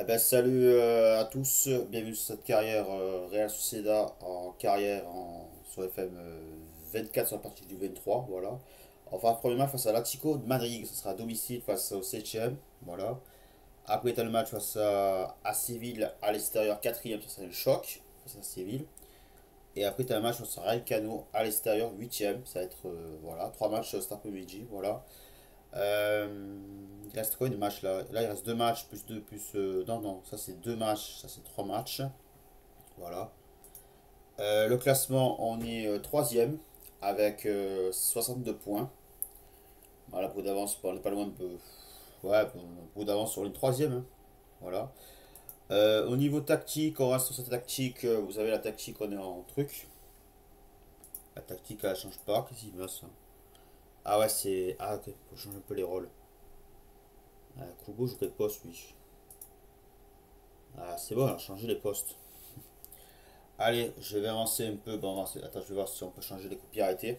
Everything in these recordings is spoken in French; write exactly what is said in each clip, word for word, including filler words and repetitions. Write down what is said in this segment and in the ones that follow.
Eh ben, salut euh, à tous, bienvenue sur cette carrière euh, Real Sociedad en carrière en, sur F M euh, vingt-quatre sur la partie du vingt-trois, voilà. Enfin, premier match face à l'Atlético de Madrid, ce sera à domicile face au septième, voilà. Après, tu as le match face à, à Séville à l'extérieur, quatrième, ça sera le choc face à Séville. Et après, tu as un match face à Rayo à l'extérieur, huitième, ça va être, euh, voilà, trois matchs euh, cet après-midi, voilà. Euh, il reste quoi de matchs là? Là, il reste deux matchs plus deux plus. euh, non, non, ça c'est deux matchs, ça c'est trois matchs. Voilà. Euh, le classement, on est euh, troisième avec euh, soixante-deux points. Voilà, pour d'avance, on n'est pas loin de. Ouais, pour d'avance sur le troisième, hein. Voilà. Euh, au niveau tactique, on reste sur cette tactique. euh, Vous savez, la tactique, on est en truc. La tactique, elle change pas. Qu'est-ce qu'il me ça? Ah ouais, c'est. Ah, ok, faut changer un peu les rôles. Ah, Kubo joue quel poste, lui? Ah, c'est bon, on a changé les postes. Allez, je vais avancer un peu. Bon, avancer. Attends, je vais voir si on peut changer les copies arrêtées.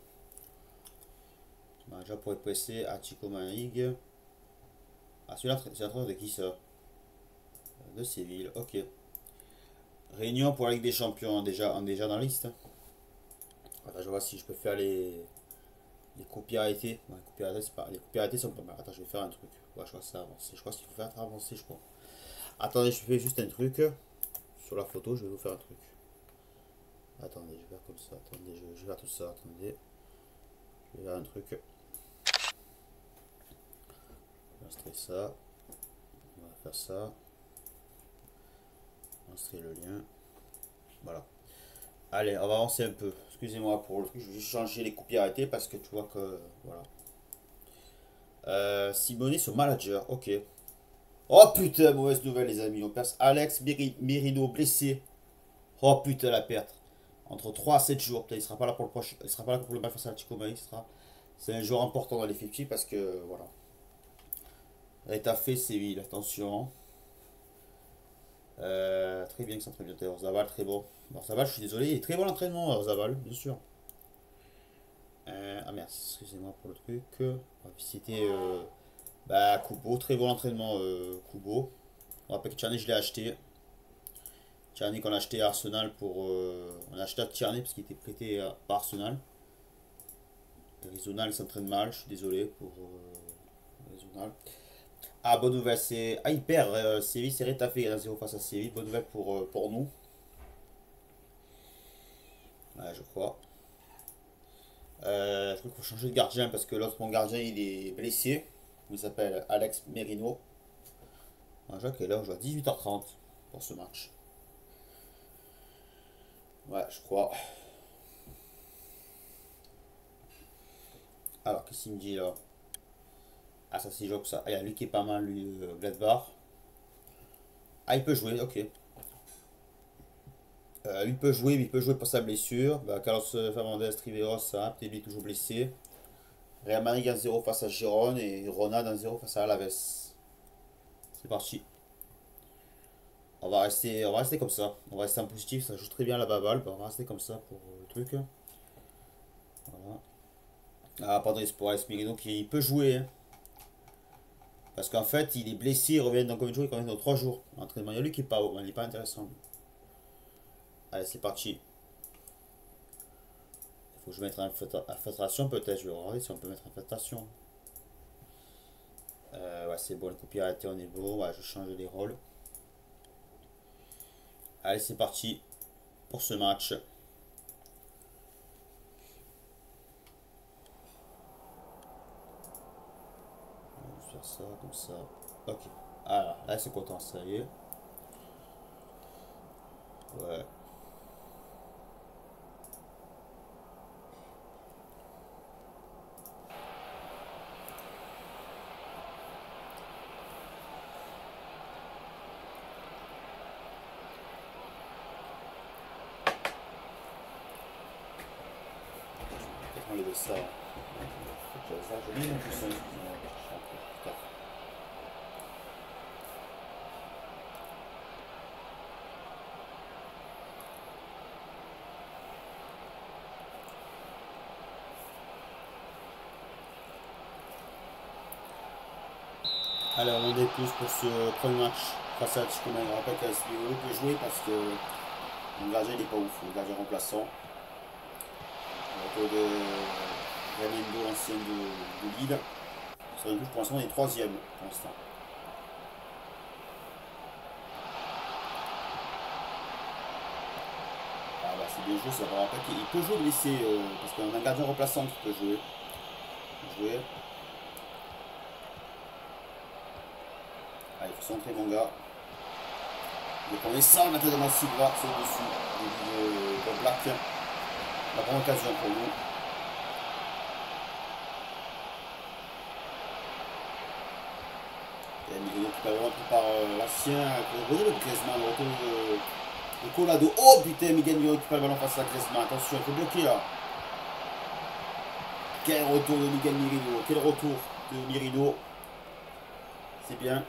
Bon, déjà pour être pressé, Atiko Manig. Ah, celui-là, c'est l'entraîneur de qui ça? De Séville, ok. Réunion pour la Ligue des Champions, déjà, on est déjà dans la liste. Attends, je vois si je peux faire les, les copies arrêtées. Bon, les copies arrêtées, c'est pas... les copies arrêtées sont pas mal. Attends, je vais faire un truc. Ouais, je crois que ça avance. Je crois qu'il faut faire avancer, je crois. Attendez, je fais juste un truc. Sur la photo, je vais vous faire un truc. Attendez, je vais faire comme ça. Attendez, je, je vais faire tout ça. Attendez. Je vais faire un truc. Je vais installer ça. On va faire ça. Installer le lien. Voilà. Allez, on va avancer un peu. Excusez-moi pour le truc. Je vais juste changer les copies arrêtées parce que tu vois que. Voilà. Euh, Simonet sur manager. Ok. Oh putain, mauvaise nouvelle, les amis. On perd Alex Merino blessé. Oh putain, la perte. Entre trois à sept jours. Putain, il sera pas là pour le prochain. Il sera pas là pour le match face à Chico Malik. Sera... C'est un joueur important dans l'effectif parce que. Voilà. Rétafé Séville. Attention. Euh, très bien que ça, très bien. Orzabal, très bon. Orzabal, je suis désolé, il est très bon l'entraînement, Orzabal, bien sûr. Euh, ah merde, excusez-moi pour le truc. On va visiter euh, bah, Kubo, très bon entraînement, euh, Kubo. On rappelle que Tierney, je l'ai acheté. Tierney qu'on a acheté à Arsenal pour. Euh, on a acheté à Tierney parce qu'il était prêté à, par Arsenal. Arizona, il s'entraîne mal, je suis désolé pour euh, Arizona. Ah, bonne nouvelle, c'est. Ah, il perd, euh, Séville, c'est rétafé un zéro face à Séville. Bonne nouvelle pour, euh, pour nous. Ouais, je crois. Euh, je crois qu'il faut changer de gardien parce que l'autre, mon gardien, il est blessé. Il s'appelle Alex Merino. Je vois qu'il est là, on joue à dix-huit heures trente pour ce match. Ouais, je crois. Alors, qu'est-ce qu'il me dit là? Ah, ça c'est joue que ça. Ah, il y a lui qui est pas mal, lui, euh, Gladbach. Ah, il peut jouer, ok. Euh, il peut jouer, mais il peut jouer pour sa blessure. Bah, Carlos Fernandez, Triveros, ça, peut-être lui toujours blessé. Real Madrid un zéro face à Gérone et Ronald un zéro face à Alaves. C'est parti. On va rester, on va rester comme ça. On va rester en positif, ça joue très bien la baballe. On va rester comme ça pour euh, le truc. Voilà. Ah, pardon, c'est pour Alex Merino qui peut jouer, hein. Parce qu'en fait, il est blessé, il revient dans combien de jours? Il revient dans trois jours. L'entraînement, il y a lui qui est pas, il est pas intéressant. Allez, c'est parti. Il faut que je mette en infiltration peut-être. Je vais regarder si on peut mettre en infiltration. Euh, ouais, c'est bon, le copier arrêté, on est beau. Ouais, je change les rôles. Allez, c'est parti pour ce match. On va faire ça, comme ça. Ok. Alors, là, c'est content, ça y est. Ouais. Peut-être enlever ça. Faut que ça, je lis mon coussin, excusez-moi. Allez, on en est tous pour ce premier match face à Chico Manga. Je rappelle que S P O peut jouer parce que le gardien n'est pas ouf, le gardien remplaçant. Retour de Raimundo, l'ancien de, de Lille. Ça veut dire pour l'instant, on est troisième pour l'instant. Ah bah c'est bien joué, ça va rappeler qu'il peut jouer blessé euh, parce qu'on a un gardien remplaçant qui peut jouer. Jouer. Allez, il faut centrer mon gars. Donc on est sans mettre de ma Silva, c'est au-dessus. De, de Black. La bonne occasion pour nous. Et Miguel qui peut avoir pris par euh, l'ancien. Vous voyez le Griezmann, le retour de, de Colado. Oh putain, Miguel Miro qui peut le ballon face à Griezmann. Attention, il faut bloquer là. Quel retour de Miguel Mirino. Quel retour de Mirino. C'est bien.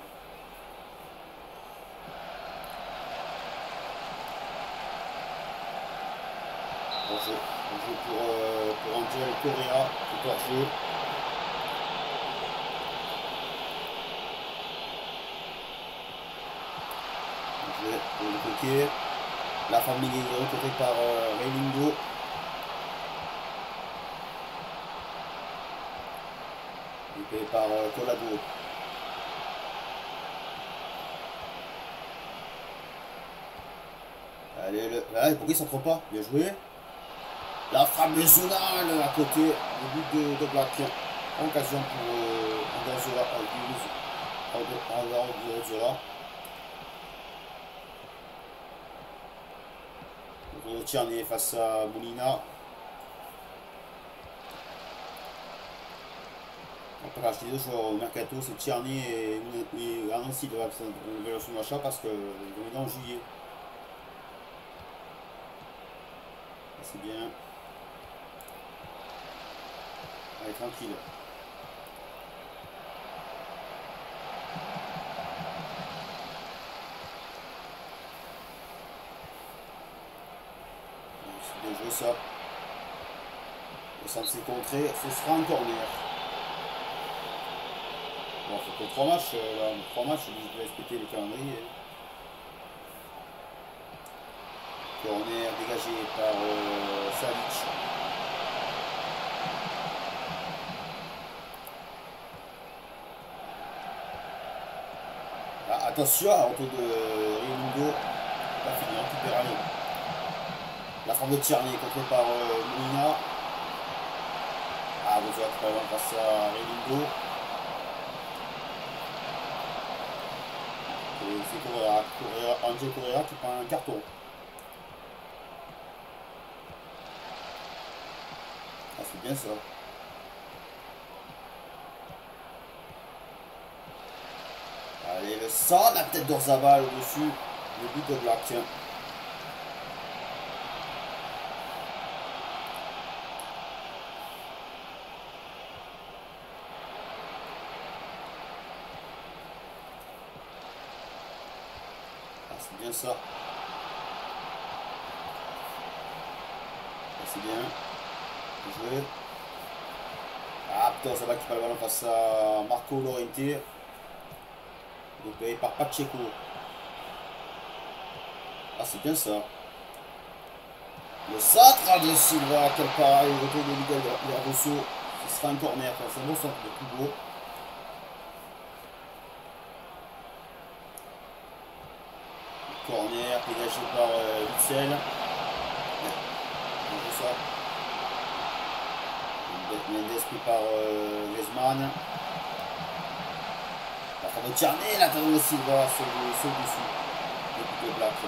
Hors-jeu. Hors-jeu pour, euh, pour Angel Correa. C'est hors-jeu. Hors-jeu pour le coquet. La famille est recrutée par euh, Raimundo. Payé par euh, Colado. Allez, le... Ah, pourquoi il s'entre pas? Bien joué. La frappe de Zonal à côté. Le but de, de Black. Occasion pour euh, Andorzola. Andorzola. Le Tierney face à Molina. On peut racheter deux joueurs au mercato, c'est Tierney et, et Arnaud Silva qui sont en évaluation d'achat parce qu'ils vont venir en juillet. C'est bien. Allez, tranquille. C'est bien joué ça. Le centre s'est contré, ce sera un corner. Bon, il faut que trois matchs, là, trois matchs, je vais respecter le calendrier. Corner dégagé par euh, Savic. Ah, attention, autour de Raimundo. Pas fini, on récupère allez. La forme de Tierney contrée par euh, Molina. Ah, vous avez pas loin face à Raimundo. Et c'est Correa, Correa, Angel Correa qui prend un carton. Ah, c'est bien ça. Allez, le sang, la tête d'Orzabal au-dessus. Le but de Black, tiens. Ah, c'est bien ça. Ah, c'est bien. Bien joué. Ah putain, ça va qui prend le ballon face à Marco Llorente. Payé par Pacheco. Ah, c'est bien ça. Le centre de Silva, quel pareil, retour de Miguel Rosso. Ce sera un corner, c'est un bon centre de plus beau. Corner dégagé par euh, Witzel. Ouais, ça. Mendes pris par euh, Griezmann. La fin de Tierney, la tête de Silva sur le saut dessus. Le but de Black.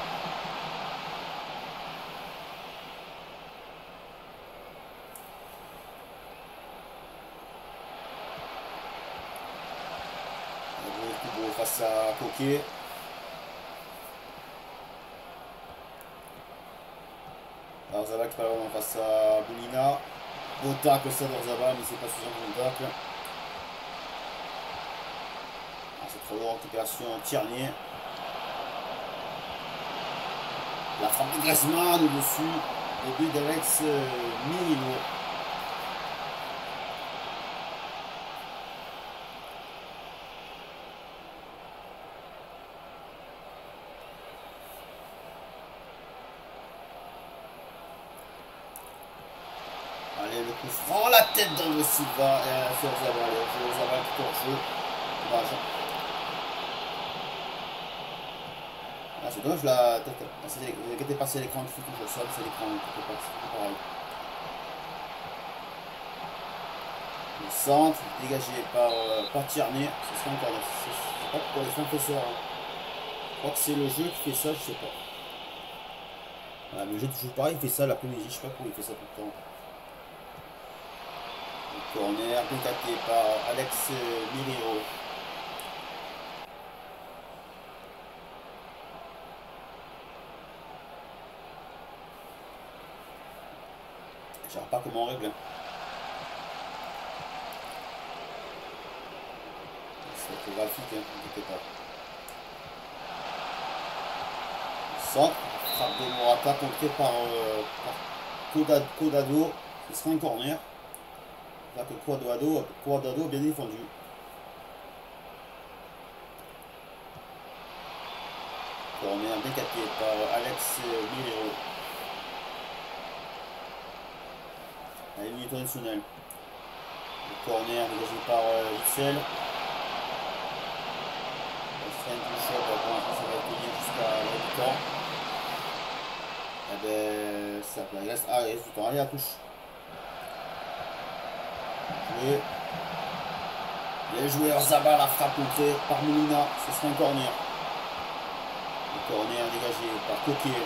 Le beau face à Coquet. Orzabal qui parle vraiment face à Molina. Beau tacle ça d'Orzabal, mais c'est pas suffisant pour le tacle. Ah, c'est trop long, récupération Tierney. La frappe de Griezmann au-dessus. Le but d'Alex Mirino. franc, la tête d'André Silva. Et euh, c'est Orzabal. C'est Orzabal qui tourne jeu. Dommage. Ah, c'est dommage la tête. Ah, quand t'es passé à l'écran, tu fais toujours ça. C'est l'écran qui est passé. C'est pareil. Le centre, dégagé par, euh, par Tierney. Ce serait encore. Je sais pas pourquoi les gens fait ça. Hein. Je crois que c'est le jeu qui fait ça, je sais pas. Voilà, mais le jeu toujours pareil, il fait ça l'après-midi. Je sais pas pourquoi il fait ça tout le temps. Le corner décalé par Alex Milero. Je sais pas comment on règle. C'est graphique, hein, n'inquiétez pas. Centre, frappe de Morata contrée par, euh, par Codado. Ce sera un corner. Là que Cuadrado, Cuadrado bien défendu. Corner décapé par Alex Milero. À une minute additionnelle. Le corner dégagé par euh, Witsel. Un coup chaud, pour l'instant ça va tenir jusqu'à la mi-temps. Et ben ça va, il reste, ah, il reste du temps, allez la touche. Joué. Bien joué, Orzabal, la frappe contrée par Molina, ce sera un corner. Le corner dégagé par Coquet.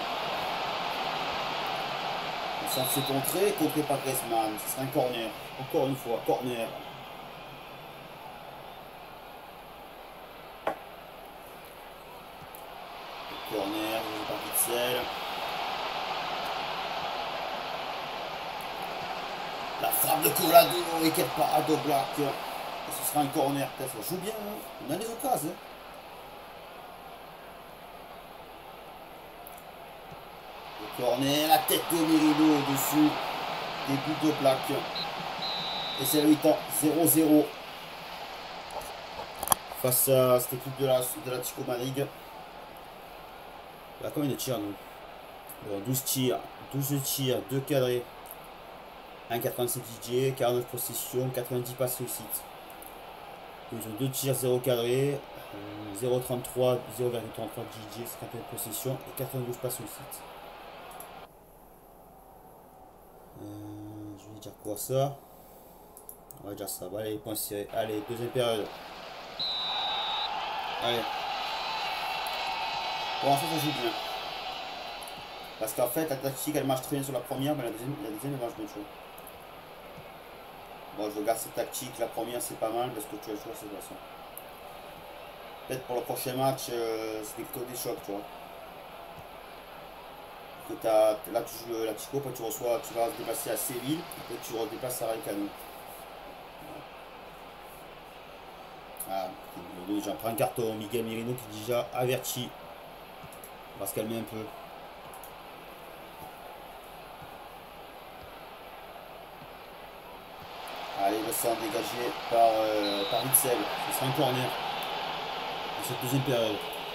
Le centre s'est contré, contré par Griezmann, ce sera un corner. Encore une fois, corner. Corner, par Witsel. La frappe de Colado et quel pas à Doblac. Ce sera un corner, peut-être. Ça joue bien, hein. On a des occasions. Le corner, la tête de Merino au-dessus des bouts de plaque. Et c'est le huit ans, zéro zéro. Face à cette équipe de la de l'Atlético Madrid. Il y a combien de tirs nous? Bon, douze tirs, douze tirs, deux cadrés, un virgule quatre-vingt-sept D J, quarante-neuf possessions, quatre-vingt-dix passes réussites. Ils ont deux tirs, zéro cadré, zéro virgule trente-trois, zéro virgule trente-trois D J, cinquante-neuf possessions et quatre-vingt-douze passes réussites. Euh, je vais dire quoi ça? On va dire ça. Bah, allez, point serré. Allez, deuxième période. Allez. Bon, ça, ça joue bien. Parce qu'en fait, la tactique, elle marche très bien sur la première, mais la deuxième, la deuxième elle marche bien chaud. Bon, je regarde cette tactique. La première, c'est pas mal parce que tu as le choix, c'est de toute façon. Peut-être pour le prochain match, euh, c'est que des chocs, tu vois. Que as, là, tu joues la Tico, après tu reçois, tu vas te déplacer à Séville, après tu redéplaces à Raikkonen. Ah, j'en prends un carton. Miguel Merino qui est déjà averti. On va se calmer un peu. Allez, le centre dégagé par, euh, par Witsel. Ce sera un corner dans cette deuxième période.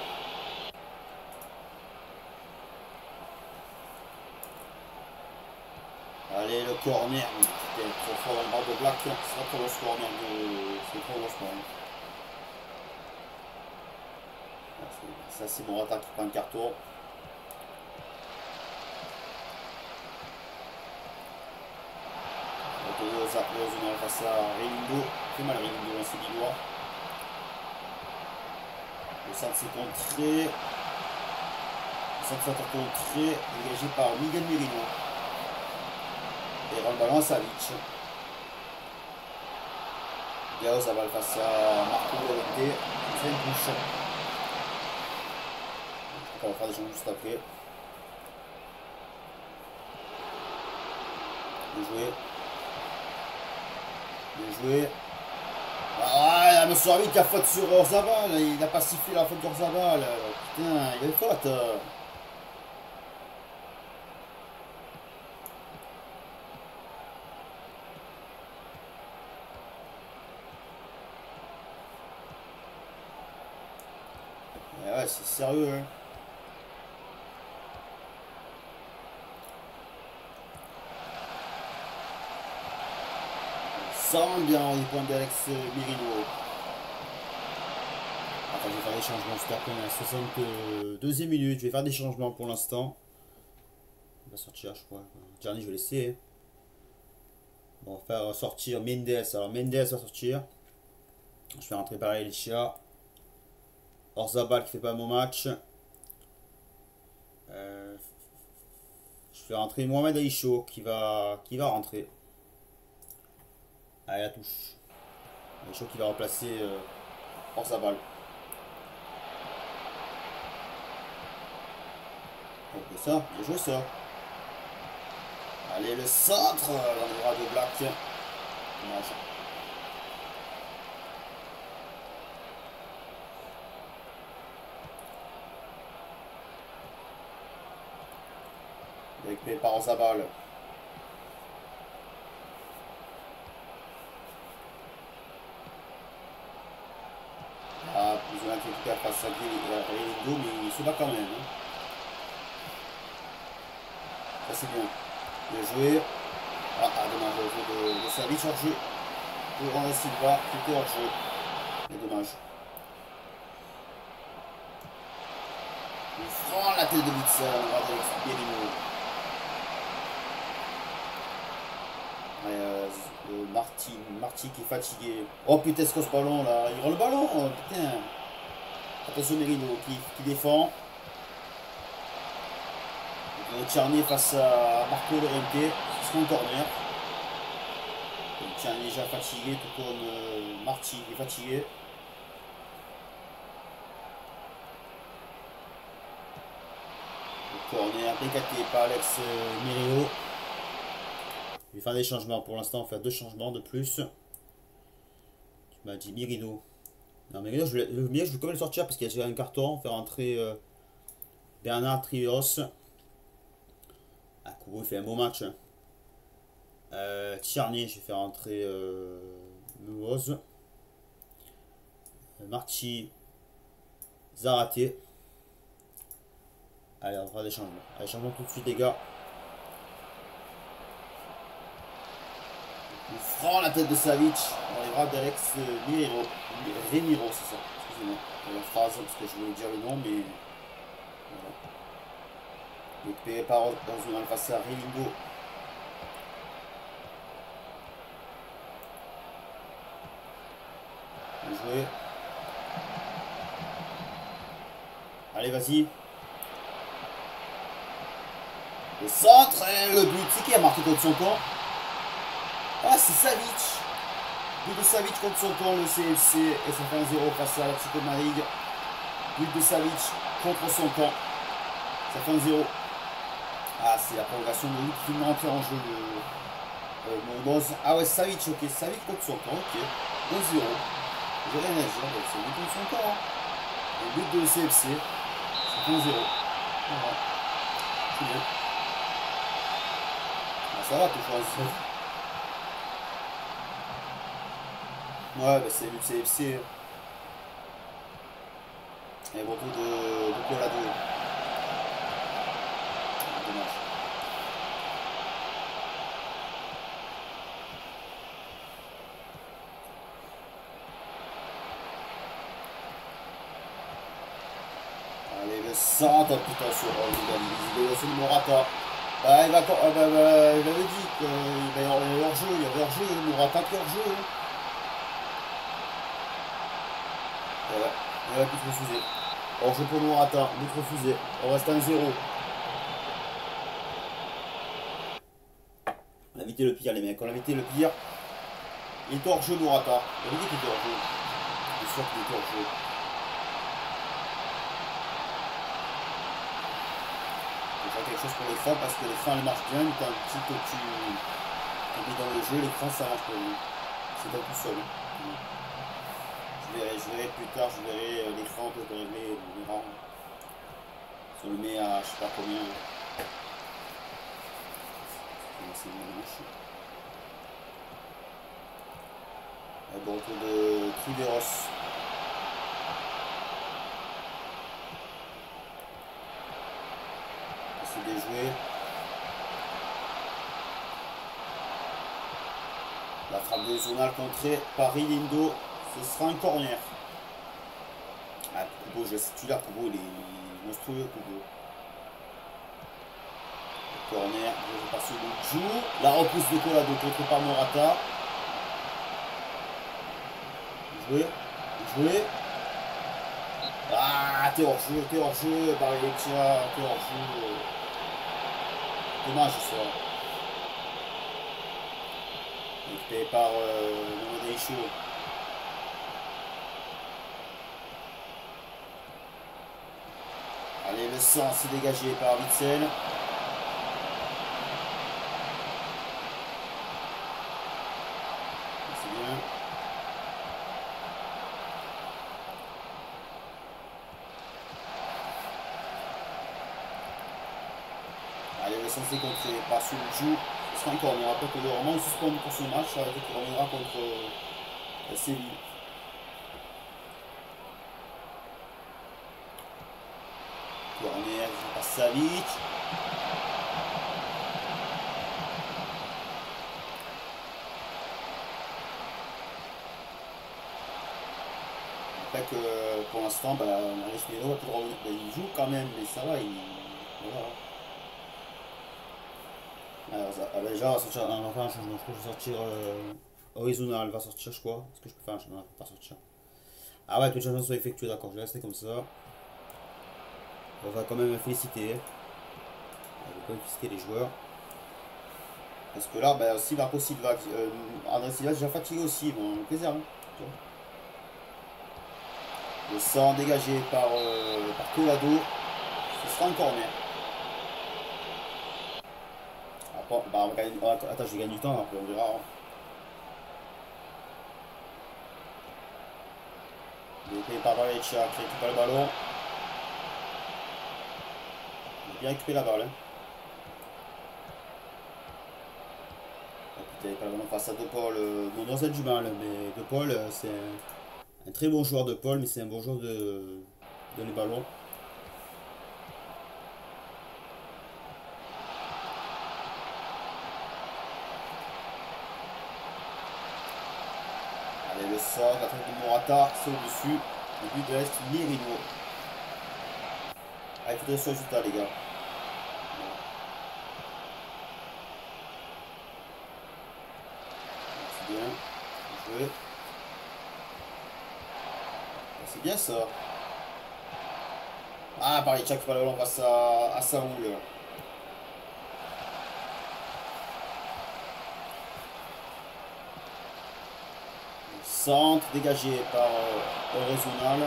Allez, le corner. Putain, trop fort dans le bord de Black. C'est pas trop le corner de. C'est trop le corner. Ça, c'est Morata qui prend un carton. On face à Reylindo. Fait mal Reylindo, c'est Lillois. Le centre s'est contré. Le centre s'est contré. Dégagé par Miguel Merino. Et rend le ballon à Savic. Gao, ça va le face à Marco Llorente. C'est une touche. On va faire des gens juste après. Bien joué. Bien joué. Ah, il y a M. Arbitre qui a faute sur Orzabal. Il n'a pas sifflé la faute d'Orzabal. Putain, il a une faute. Ouais, c'est sérieux, hein. sent bien les points d'Alex Merino. Attends, je vais faire des changements. C'était après la soixante-deuxième minute. Je vais faire des changements pour l'instant. Il va sortir, je crois. Tierney, je vais laisser. On va faire sortir Mendes. Alors Mendes va sortir. Je vais rentrer pareil les chiens. Orzabal qui fait pas un bon match. Euh, je fais rentrer Mohamed Aïcho qui va, qui va rentrer. Allez, la touche. Aïcho qui va remplacer euh, Orzabal. Ok, ça, bien joué ça. Allez, le centre dans les bras de Black. Dommage. Avec par Orzabal. Ah, plus ou moins qui récupère face à Grillindo, mais il se bat quand même. Hein. Ça c'est bien. Bien joué. Ah, ah dommage, le jeu de, de Savic hors jeu. Pour Ronald Silva qui était hors jeu. Mais dommage. Il prend la tête de Witzel, avec Pierino. Euh, euh, Marty, Marty qui est fatigué. Oh putain, ce ballon là. Il rend le ballon. Oh, putain. Attention Merino qui, qui défend. Tierney face à Marco Llorente. Ce sera un corner. Tierney déjà fatigué, tout comme euh, Marty qui est fatigué. Le corner décaté par Alex euh, Merino. Je vais faire des changements. Pour l'instant, on va faire deux changements de plus. Tu m'as dit Merino. Non, Merino, je, le mieux, je vais quand même le sortir parce qu'il y a déjà un carton. Faire entrer euh, Bernard Trios. Ah, Kubo, il fait un beau match. Euh, Tierney, je vais faire entrer euh, Muoz. Marty Zaraté. Allez, on va faire des changements. Allez, changements tout de suite, les gars. Il prend la tête de Savic dans les bras d'Alex Mirero. Remiro, c'est ça. Excusez-moi pour la phrase, parce que je voulais dire le nom, mais. Voilà. Récupéré par Orzabal face à Relingo. Bien joué. Allez, vas-y. Le centre et le but. C'est qui a marqué contre son camp? Ah, c'est Savic. But de Savic contre son camp, le C F C. Et ça fait un zéro face à l'Atlético de Madrid. But de Savic contre son camp. Ça fait un zéro. Ah, c'est la prolongation de Luc qui vient entrer en jeu. Le, euh, Mondoz. Ah ouais, Savic, ok. Savic contre son camp, ok. deux zéro. J'ai rien à dire, c'est but contre son camp. Hein. Le but de le C F C. Ça fait un zéro. Voilà. C'est bien. Ah, ça va, tu choisis. Ouais, bah c'est le C F C. Et beaucoup de, de Colado. Dommage. Allez, le centre, putain, sur le il sur le Morata. Bah, il va, ah, bah, bah, il avait dit qu'il va y avoir hors-jeu, il y avait hors-jeu, le Morata qui est hors-jeu. Hein. Voilà, il va plus refuser. Hors-jeu pour Morata, but refusé. On reste à un zéro. On a évité le pire, les mecs, on a évité le pire. Il est hors-jeu, Morata. On a dit qu'il était hors-jeu. Je suis sûr qu'il était hors-jeu. Quelque chose pour les fins parce que les fins elles marchent bien, mais quand tu que tu es dans le jeu, l'écran ça marche pas bien. C'est pas tout seul. Je verrai, je verrai plus tard, je verrai l'écran que je vais régler, on verra. Si on le met à je sais pas combien. C'est moche. Bon retour de Triveros. Bien joué. La frappe de Zonal contrée par Lindo. Ce sera un corner. Ah, Kubo, je sais, tu l'as, Kubo, il est monstrueux, Kubo. Le corner, je passe au joue. La repousse de Colado contrée par Morata. Joué, joué. Ah, t'es hors jeu, t'es hors jeu, Barretia, t'es hors jeu. Dommage ça. Récupéré par euh, le Modeisho. Allez, le sang s'est dégagé par Witzel. C'est bien. Allez, le sang s'est contré par Soulju. Ce sera encore, on rappelle que le Roman est suspendu pour ce match, ça veut dire qu'il reviendra contre euh, Séville. Corner, par Savic. Que pour l'instant, bah, Maris va plus revenir. Bah, il joue quand même, mais ça va, il. Voilà. Alors, ça, ah, bah, déjà, on va sortir, on va faire un changement. Je crois que je vais sortir. Euh, Horizontal va sortir, je crois. Est-ce que je peux faire un changement? Pas sortir. Ah ouais, que les changements soient effectués, d'accord, je vais rester comme ça. On va quand même féliciter. On va quand même féliciter les joueurs. Parce que là, bah, aussi Marco Silva, euh, André Silva est déjà fatigué aussi, bon, plaisir. Hein, le sang dégagé par, euh, par Colado. Ce sera un corner. Après, bah, on va gagner, on va, attends, je vais gagner du temps, après on verra. Hein. Découpé par Valencia qui récupère le ballon. Il a bien récupéré la balle. Hein. Il n'avait pas le ballon face à De Paul. Bon, dans du mal, mais De Paul, c'est un, un très bon joueur de Paul, mais c'est un bon joueur de, de les ballons. Allez, le sort, la tête de Morata, c'est au-dessus. Le but de l'Est, Mirino. Allez, il faudrait ce résultat, les gars. C'est bien. Joué. C'est bien ça. Ah, pareil, Tchak fait le ballon face à, à Saoul. Centre dégagé par euh, Régional.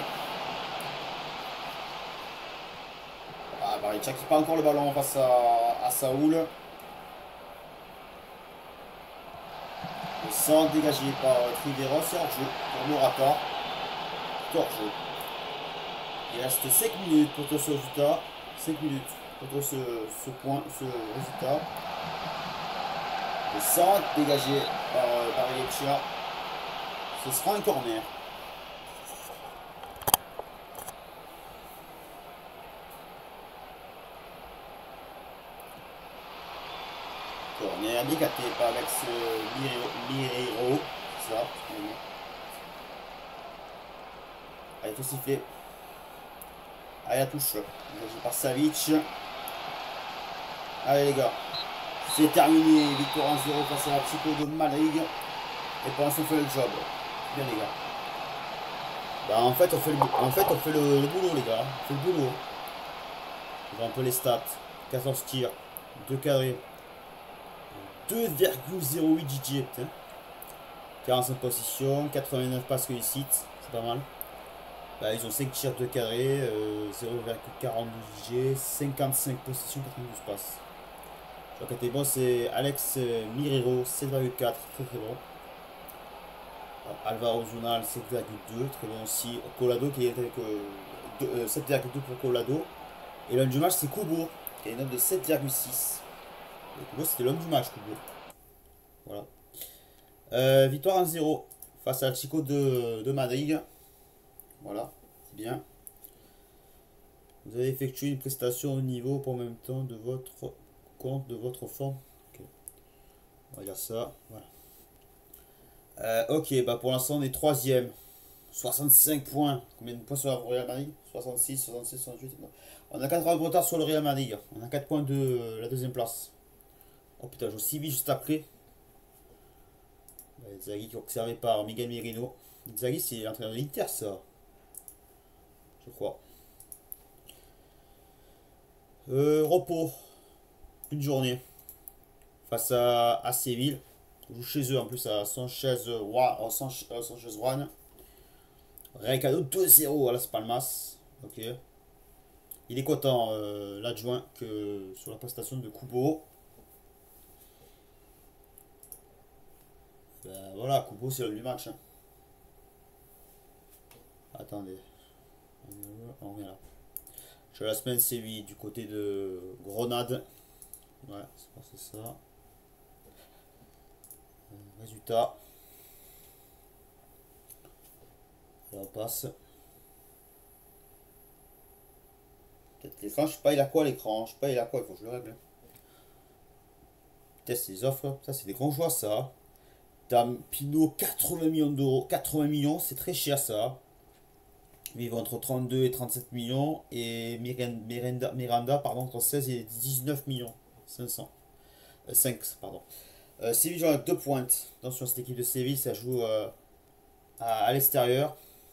Ah, pareil, Tchak pas encore le ballon face à, à Saoul. Le centre dégagé par euh, Triveros et hors-jeu pour Morata. Hors-jeu. Il reste cinq minutes pour ce résultat. cinq minutes pour ce, ce point, ce résultat. Le centre dégagé par, euh, par Valencia. Ce sera un corner. Corner dégaté par Alex Mireiro. C'est ça. Allez, tout siffler. Allez, la touche. Dégagé par Savic. Allez, les gars. C'est terminé. Victoire un zéro face à la Chico de Madrid. Et pour l'instant, on fait le job. Bien, les gars. Bah, en fait, on fait le, en fait, on fait le, le boulot, les gars. On fait le boulot. On voit un peu les stats. quatorze tirs. deux cadrés. deux virgule zéro huit G G. Putain. quarante-cinq positions. quatre-vingt-neuf passes réussites. C'est pas mal. Bah, ils ont cinq tirs de carré. Euh, zéro virgule quarante-douze G G. cinquante-cinq positions. quatre-vingt-douze passes. Je crois que t'es bon, c'est Alex Mirero, sept virgule quatre, très très bon. Alvaro Zunal, sept virgule deux, très bon aussi. Colado qui est avec euh, euh, sept virgule deux pour Colado. Et l'homme du match, c'est Kubo, qui a une note de sept virgule six. Et Kubo, c'était l'homme du match, Kubo. Voilà. Euh, victoire un zéro face à Chico de, de Madrid. Voilà, c'est bien. Vous avez effectué une prestation au niveau pour en même temps de votre compte, de votre forme. Okay. On va dire ça, voilà. Euh, ok, bah pour l'instant on est troisième. soixante-cinq points. Combien de points sur le Real Madrid? soixante-six, soixante-six, soixante-huit. Non. On a quatre points de retard sur le Real Madrid. On a quatre points de euh, la deuxième place. Oh putain, je joue Séville juste après. Bah, Inzaghi qui est observé par Miguel Merino. Inzaghi c'est l'entraîneur de l'Inter ça. Je crois. Euh, repos. Une journée. Face à, à Séville. On joue chez eux en plus à Sanchez Juan. Recado deux zéro à Las Palmas. Ok. Il est content, euh, l'adjoint, que sur la prestation de Kubo. Ben voilà, Kubo c'est l'homme du match. Hein. Attendez. On revient là. Je la semaine Séville du côté de Grenade. Ouais, c'est ça. Euh, résultat. Là on passe. Peut-être l'écran, je sais pas il a quoi l'écran. Je sais pas il a quoi, il faut que je le règle. Test les offres. Ça c'est des grands joueurs ça. Dame Pinot quatre-vingts millions d'euros. quatre-vingts millions, c'est très cher ça. Mais ils vont entre trente-deux et trente-sept millions. Et Miranda, Miranda pardon, entre seize et dix-neuf millions. cinq cents. Euh, cinq, pardon. Euh, Séville joue avec deux pointes. Attention, cette équipe de Séville, ça joue euh, à, à l'extérieur.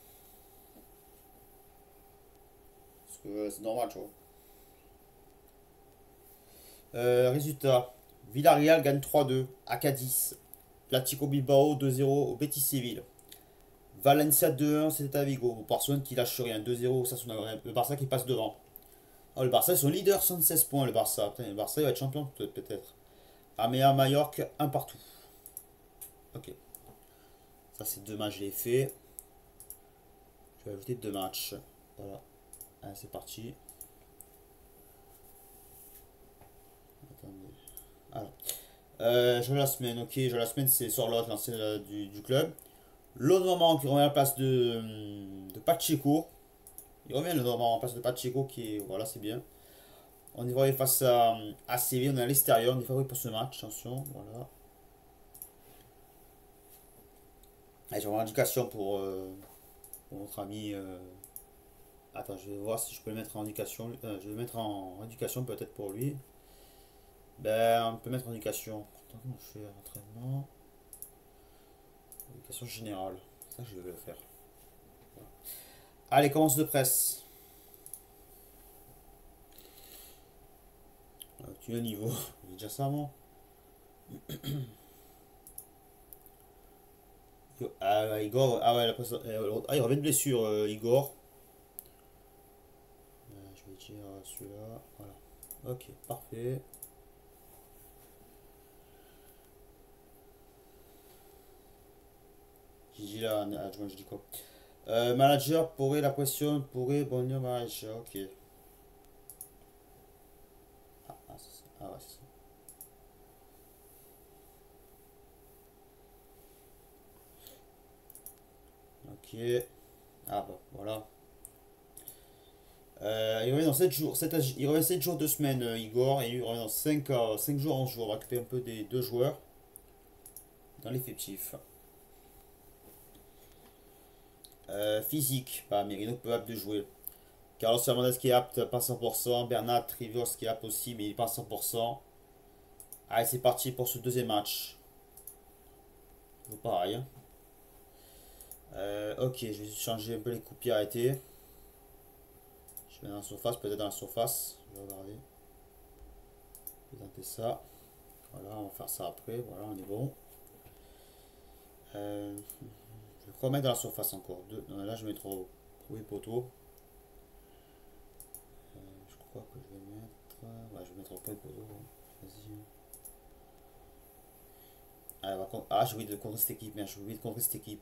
Parce que euh, c'est normal, tu vois. Euh, résultat. Villarreal gagne trois deux à Cadiz. Platico Bilbao deux zéro au Betis Séville. Valencia deux un, c'était à Vigo. Barcelone qui lâche rien. deux zéro, ça le Barça qui passe devant. Oh, le Barça, ils sont leaders, soixante-seize points, le Barça. Putain, le Barça, il va être champion peut-être. Amea, Mallorca, un partout. Ok. Ça, c'est deux matchs, je l'ai fait. Je vais ajouter deux matchs. Voilà. Allez, c'est parti. Attendez. Alors. Euh, je la semaine, ok. Je la semaine, c'est Sorlotte, l'ancien du, du club. L'autre Normand qui revient à la place de, de Pacheco. Il revient le Normand en place de Pacheco qui est. Voilà, c'est bien. On est favori face à, à Séville, on est à l'extérieur, on est favori pour ce match, attention, voilà. Allez, j'ai une indication pour, euh, pour notre ami. Euh... Attends, je vais voir si je peux le mettre en éducation. Euh, je vais le mettre en éducation peut-être pour lui. Ben, on peut mettre en éducation. Comment on fait entraînement? Éducation générale. Ça, je vais le faire. Voilà. Allez, commence de presse. Euh, tu es au niveau. J'ai déjà ça avant. Ah, Igor. Ah ouais, la presse. Euh, ah, il revient de blessure, euh, Igor. Euh, je vais dire celui-là. Voilà. Ok, parfait. J'ai dit là, adjoint, je dis quoi? Euh, manager pourrait la pression, pourrait bonheur manager, ok. Ah, ah, ah ouais, c'est ça. Ok. Ah bah voilà. Euh, il revient dans sept jours. sept, il revient sept jours, deux semaines, euh, Igor. Et il revient dans cinq, euh, cinq jours, onze jours. On va occuper un peu des deux joueurs dans l'effectif. Euh, physique, bah Merino peut apte de jouer. Carlos Fernandez qui est apte, pas cent pour cent. Bernard Trivios qui est apte aussi, mais il est pas cent pour cent. Allez, c'est parti pour ce deuxième match. Toujours pareil. Hein. Euh, ok, je vais changer un peu les coups arrêtés. Je vais dans la surface, peut-être dans la surface. Je vais regarder. Je vais tenter ça. Voilà, on va faire ça après. Voilà, on est bon. Euh, je vais remettre dans la surface encore. Deux. Non, là, je vais mettre au premier poteau. Euh, je crois que je vais mettre. Ouais, je vais mettre au premier poteau. Vas-y. Ah, va con... ah j'ai oublié de contrer cette équipe. Merde, j'ai oublié de contrer cette équipe.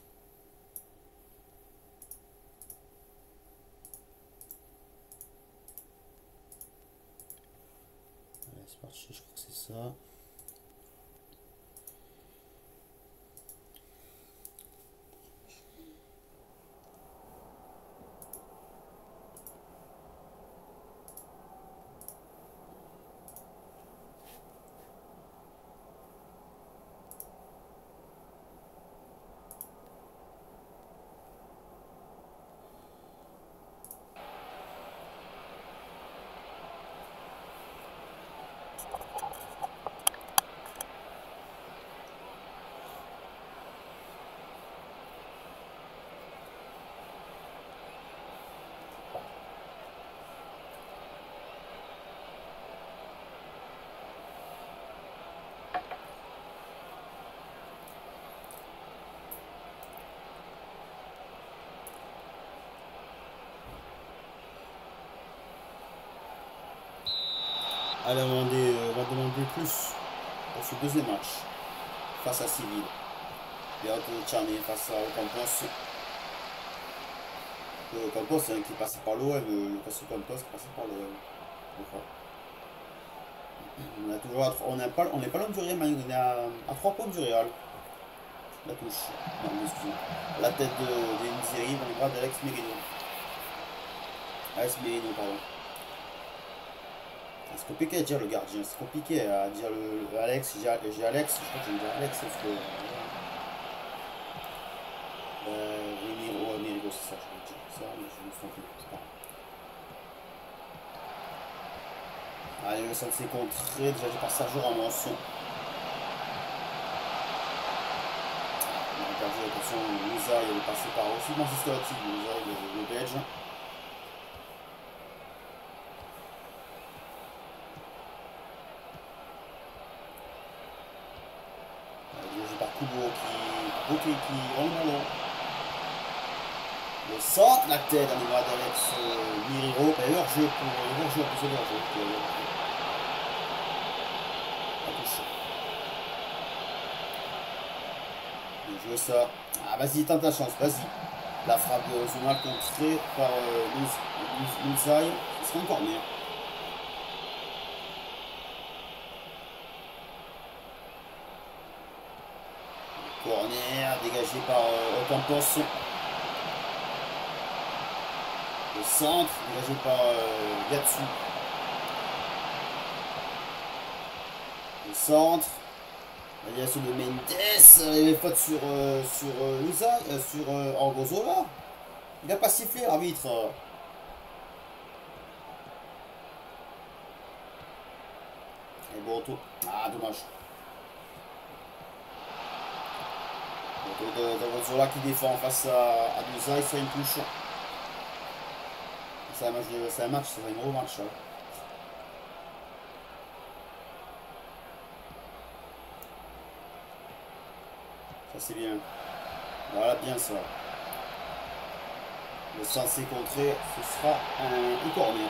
Allez, c'est parti. Je crois que c'est ça. Allez, on va demander, euh, on va demander plus pour ce deuxième match face à Civil. Et Anthony Charnier face à Ocampos. Le Ocampos, c'est un qui est passé par l'O M. Le Lucas Ocampos qui est passé par l'O M. On a toujours à, on n'est pas, on n'est pas loin du Real, on est à, à trois points du Real. La touche. Non, excusez. La tête de, de Nzeri dans les bras d'Alex Merino. Alex Merino, pardon. C'est compliqué à dire le gardien, c'est compliqué à dire le, le Alex, j'ai Alex, je crois que j'ai dit Alex, sauf que... Euh, Remiro, Remiro, c'est ça, je vais dire ça, mais je me suis trompé, c'est pas grave. Allez, le centre s'est contré, déjà par Sergio Ramos. On a perdu l'attention, Moussa, il est passé par aussi Manchester City, Moussa, le, le Belge. Par Kubo qui, Kubo qui, qui rend le ballon. Le centre, la tête dans les bras d'Alex euh, Miriro. Et leur jeu pour leur jeu, pour leur jeu. La touche. Bien joué ça. Ah vas-y, tente ta chance, vas-y. La frappe de Zonal contrée par euh, Moussaï. Ce serait encore mieux. Corner dégagé par euh, Ocampos. Le centre dégagé par euh, Gatsu. Le centre. La direction de Mendes. Il y avait faute sur, euh, sur euh, Lusa, euh, sur euh, Angozola. Il n'a pas sifflé l'arbitre. Et bon retour. Ah dommage. D'Angozola qui défend face à, à Lusa, il fait une touche. C'est un match, c'est un match, c'est un gros match. Hein. Ça c'est bien. Voilà, bien ça. Le censé contré, ce sera un, un corner.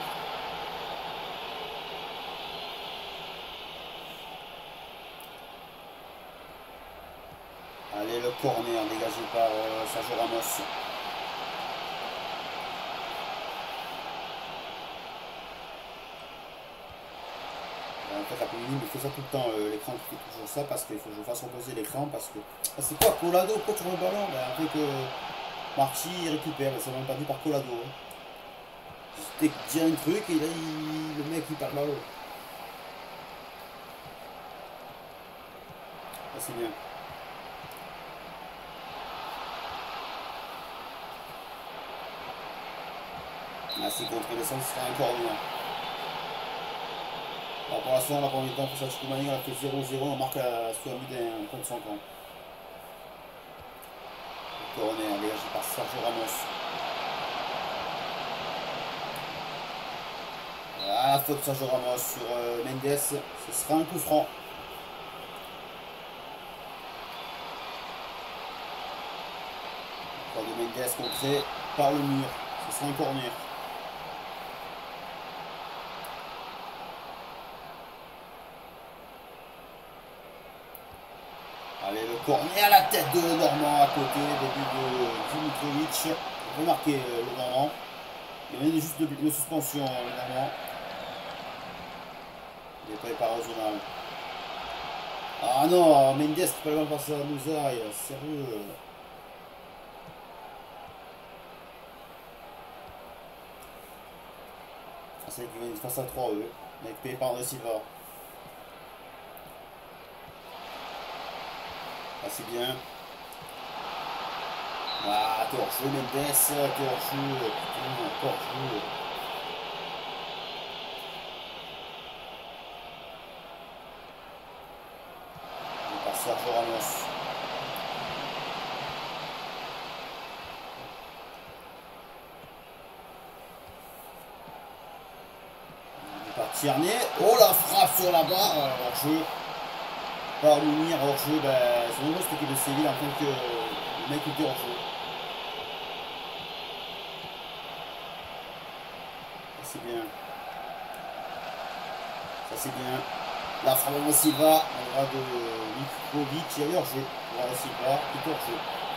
Allez, le corner dégagé par euh, Sergio Ramos. En fait, la P M I me fait ça tout le temps, euh, l'écran qui fait toujours ça parce qu'il faut que je fasse reposer l'écran parce que. Ah, c'est quoi, Colado, pourquoi tu vois le ballon? Ben, après que Marchi récupère, ça m'a perdu par Colado. Hein. C'était dire un truc et là, il... le mec il perd le ballon. Ah, c'est bien. Ah, c'est contre les sens, ce sera un corner. Alors pour l'instant, on a pas envie de temps face à Chicoumani, on a fait zéro zéro, on marque à sur un contre son camp. Corner dégagé par Sergio Ramos. Ah, faute de Sergio Ramos sur euh, Mendes, ce sera un coup franc. Encore de Mendes contré par le mur, ce sera un corner. Allez, le corner à la tête de Normand à côté, début de Dimitrovic. Remarquez euh, le Normand. Il y a juste de, de suspension, le Normand. Il est préparé au zonal. Ah non, Mendes qui peut pas passer à Mousaï, sérieux. Ah, c'est qu'ils vont face à trois eux. Avec payé par de Silva. Ah, c'est bien. Ah, torcheux Mendes, torcheux, putain, torcheux. Par Sergio Ramos. Par Tierney. Oh la frappe sur la barre, hors-jeu. Par Mounir, hors-jeu, ben, c'est vraiment cette équipe de Séville en tant que le mec était hors-jeu. C'est bien. Ça c'est bien. La Fabio Silva, on aura de Mitrovic, il y a hors-jeu. Voilà Silva, tout hors-jeu.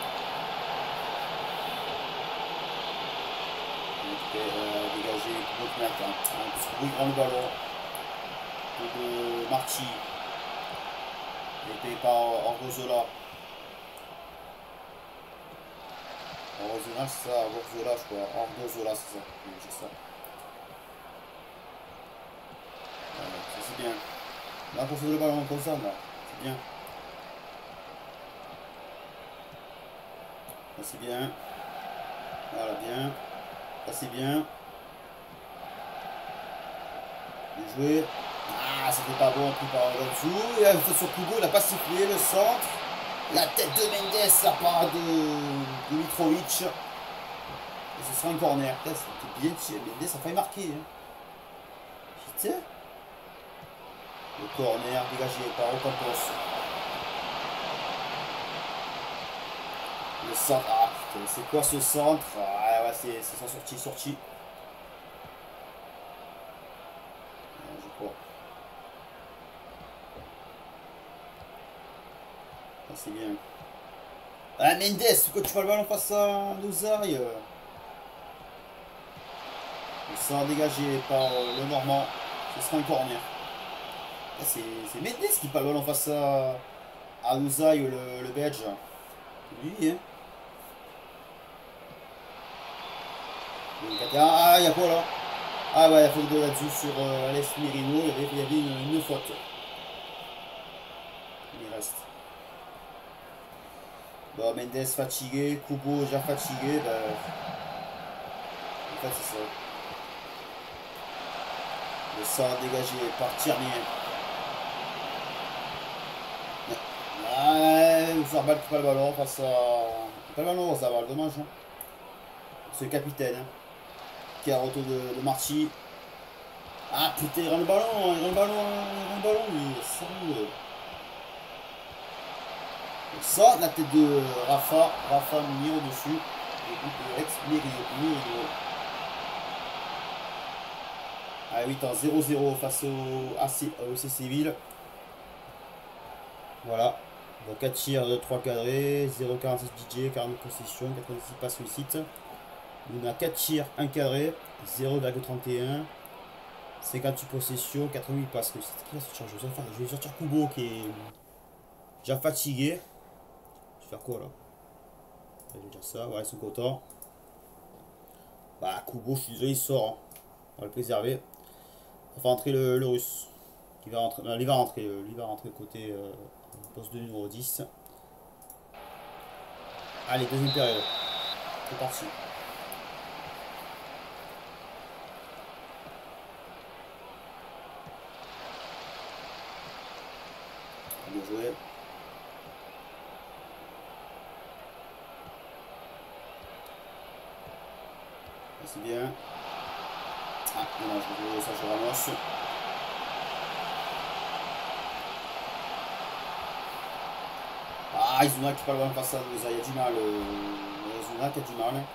Euh, dégager, donc mettre un petit grand le ballon. De Marchi. Épée par Orgozola. Orgozola, c'est ça, Orgozola, je crois. Orgozola, c'est ça. Oui, c'est ça. Voilà, ça c'est bien. Là, pour faire le ballon comme ça, là, c'est bien. Ça c'est bien. Voilà, bien. Ça c'est bien. Bien joué. Ah, ça fait pas bon, plus par là-dessous. Et elle fait sur Kubo, il n'a pas sifflé le centre. La tête de Mendes, la part de, de Mitrovic. Et ce sera un corner. Putain, c'était bien tiré. Mendes a failli marquer. Hein. Putain. Le corner dégagé par Ocampos. Le centre. Ah putain, c'est quoi ce centre? Ah ouais, c'est sans sortie, sortie. Ah, je crois. Ah, c'est bien. Ah Mendes, pourquoi tu vas le ballon face à Nozaï? Le centre dégagé par le Normand. Ce sera un corner. C'est Mendes qui parle le ballon face à, à Nozaï, le, le Belge. Lui, hein. Ah, il y a quoi là? Ah ouais, il y a faute de là-dessus sur euh, Alex Merino, il y avait, il y avait une, une faute. Il reste. Bon, Mendes fatigué, Kubo déjà fatigué, ben... En fait c'est ça. Le sort dégagé par Tierney. Ouais, Zabal qui pas le ballon face à... Pas le ballon, Zabal, dommage. Hein. C'est le capitaine. Hein. Qui a retour de, de Marchi. Ah putain, il rend le ballon, il rend le ballon, il rend le ballon, lui, sérieux. Ça, la tête de Rafa, Rafa mis au-dessus. Le but de Rex Merino. À huit ans, zéro zéro face au A C Séville. Voilà. Donc quatre tirs, trois cadrés, zéro virgule quarante-six D J, quarante possessions, quatre-vingt-six passes réussites. On a quatre tirs, un cadré, zéro virgule trente et un. cinquante-huit possessions, quatre-vingt-huit passes réussites. Qui va sortir? Je vais sortir Kubo qui est déjà fatigué. Je vais faire quoi là? Je vais dire ça, ouais, ils sont contents. Bah, Kubo, je suis désolé, il sort. Hein. On va le préserver. On va entrer le, le russe. Qui va rentrer, non, il va rentrer, euh, lui va rentrer côté euh, poste de numéro dix. Allez, deuxième période. C'est parti. Bien joué. C'est bien. Ah, non, je veux ça, je ramasse. Ah, Izuna qui parle même pas ça, il y a du mal. Euh, Izuna qui a du mal.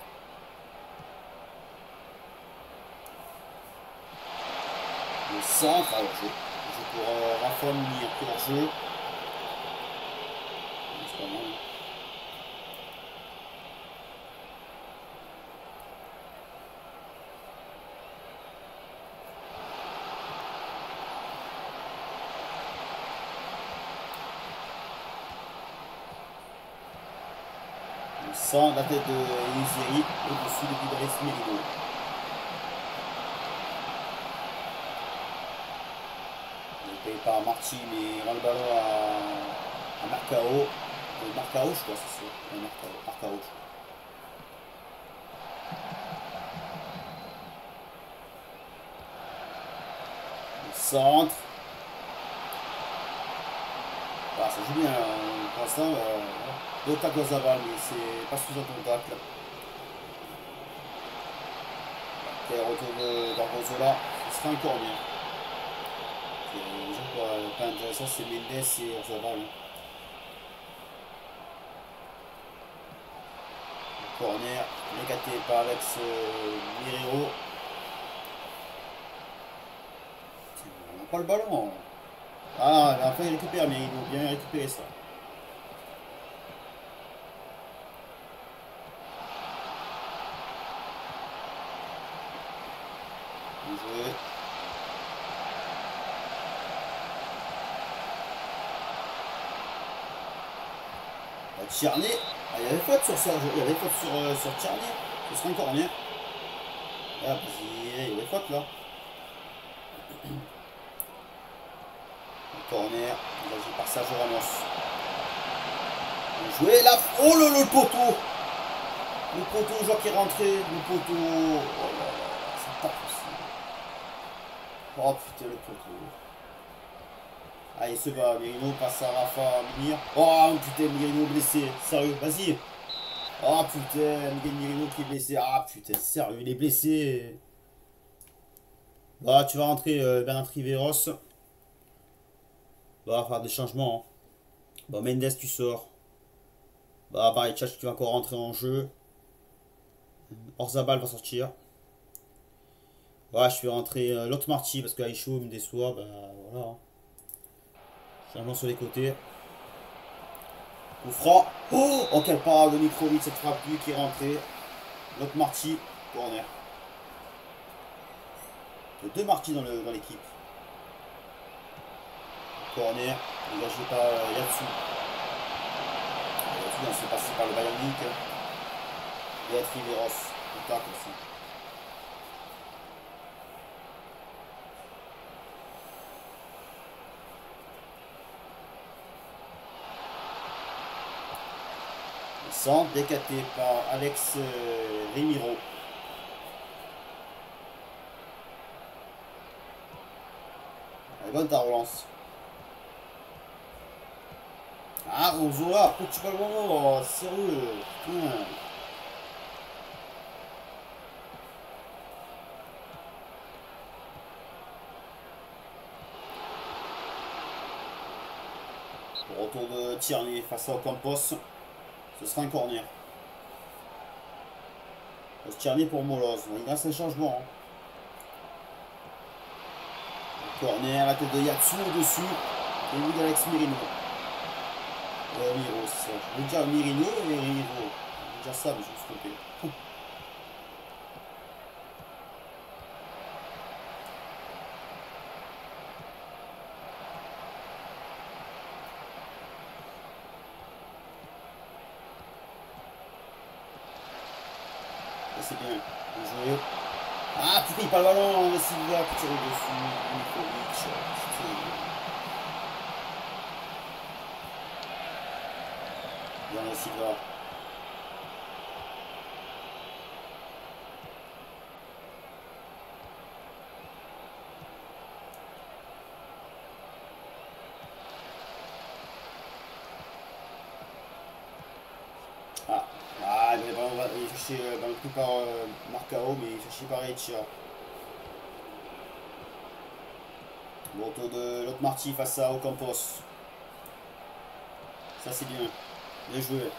Le centre, alors je, je pour euh, Rafa Munir qui est hors jeu. C'est pas mal. Le centre, la tête de Yuzeri au-dessus de Bidres Merino. Il paye par Marchi, mais il rend le ballon à, à Marcao. Euh, Marcao, je crois, c'est ça. Ouais, Marcao, Marcao, je crois. Le centre. Ah, ça joue bien, hein. Pour l'instant, euh, deux tacles à Zaval, mais c'est pas sous un contact. Ok, retour d'Argozola, ce sera un corner. Pas intéressant, c'est Mendes et Orzaval. Corner, négaté par Alex euh, Mirero. pas le ballon. Ah, enfin il récupère, mais il faut bien récupérer ça. Bien joué. Ah, Tierney, ah, il y avait faute sur ça, il y avait faute sur, euh, sur Tierney. Ce serait un corner. Ah, vas-y, il y avait faute là. Un corner, dégagé par Sergio Ramos. Bien joué là. Oh le, le poteau. Le poteau, je vois qui est rentré. Le poteau. Oh là là, c'est pas possible. Oh putain, le poteau. Ah, il se bat. Merino passe à Rafa Mir. Oh putain, Merino blessé. Sérieux, vas-y. Oh putain, Miguel Merino qui est blessé. Ah putain, sérieux, il est blessé. Bah, tu vas rentrer euh, Bernard Riveros. Bah, faire des changements. Hein. Bah, Mendes, tu sors. Bah, pareil, Tchach, tu vas encore rentrer en jeu. Orzabal va sortir. Ouais, je vais rentrer euh, l'autre Marty parce qu'Aïcho me déçoit. Bah, voilà. Hein. Changement sur les côtés. Coup franc. Oh, oh quelle parade de Mitrovic, cette frappe lui qui est rentrée. L'autre Marty, corner. Il y a deux Marty dans l'équipe. Dans corner, dégagé par euh, Yatsu. Yatsu, on s'est passé par le Bayern Munich. Et à Riveros. Contact aussi. Centre décaté par Alex euh, Remiro. Elle est bonne ta relance. Ah, Ronzola, pourquoi tu pas le moment? Sérieux, putain. Le retour de Tierney face à Ocampos. Ce sera un corner. Tierney pour Moloz. Il reste un changement. Hein. Corner, la tête de Yatsu au-dessus. Et lui d'Alex Merino. Euh, Miro, c'est ça. Je veux dire Merino et Miro. Je veux dire ça, mais je me suis trompé. C'est bien. Bien joué. Ah putain, il parle le ballon, le Silva qui tire au-dessus. Mitrovic. Bien le Silva. Ah, ah il est cherché dans le coup par euh, Marcao, mais il est cherché par Etcha. Bon tour de l'autre Marty face à Ocampos. Ça c'est bien. Bien joué.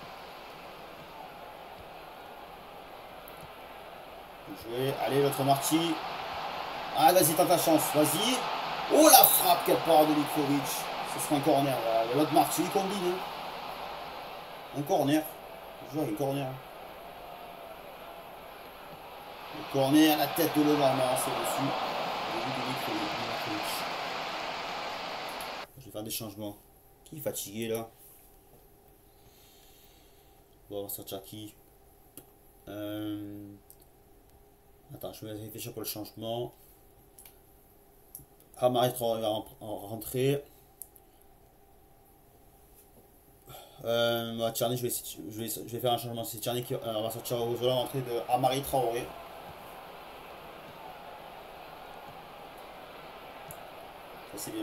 Bien joué. Allez l'autre Marty. Ah vas-y tente ta chance. Vas-y. Oh la frappe qu'elle part de Mitrovic. Ce sera un corner. L'autre Marty il combine. Hein. Un corner. Je vois un corner. Le corner, la tête de Lenormand, c'est dessus. Je vais faire des changements. Qui est fatigué là? Bon, on va sortir qui euh... Attends, je vais réfléchir pour le changement. Ah, Marie va rentrer. Euh, bah, Tierney, je vais, je, vais, je vais faire un changement. C'est Tierney qui euh, on va sortir au jeu l'entrée de Amari Traoré. Ça c'est bien.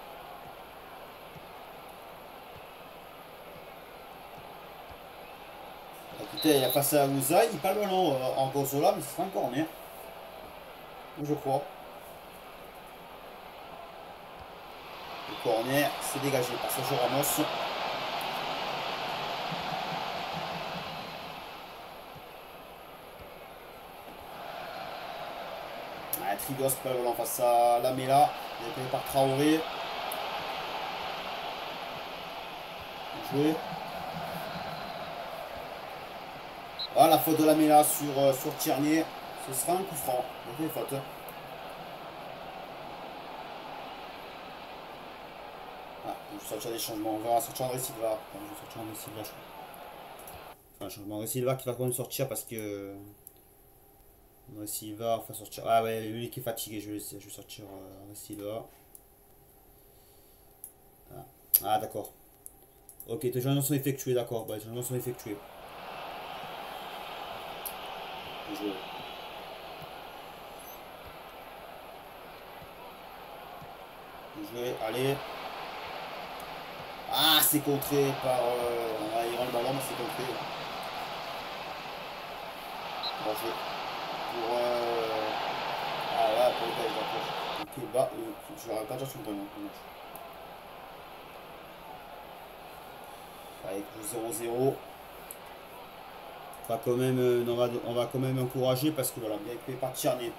Écoutez, il a passé à Ouzaï, il parle le ballon euh, en Gozola, mais ce sera un corner. Je crois. Le corner, c'est dégagé par Sergio Ramos. Trigos pas le ballon face à Lamela. Il est payé par Traoré. Joué. Voilà la faute de Lamela sur, euh, sur Tierney. Ce sera un coup franc. Il y a fait faute. Ah, je vais sortir des changements. On va sortir André Silva. Enfin, je vais sortir André Silva, je crois. Enfin, changement André Silva qui va quand même sortir parce que. André Silva, enfin sortir. Ah ouais, lui qui est fatigué, je vais, je vais sortir euh, André Silva. Ah, ah d'accord. Ok, tes changements sont effectués, d'accord. Bah, les changements sont effectués. Joué. Joué, allez. Ah, c'est contré par. Euh... Ah, il rend le ballon, mais c'est contré. Bon jeu. Pour. Euh... Ah ouais, pour le gars, d'accord. Ok, bah, euh, je n'aurais pas déjà sur le ballon. Avec le zéro zéro. On va quand même, euh, on, va, on va quand même encourager parce que voilà, bien équipé par Tierney.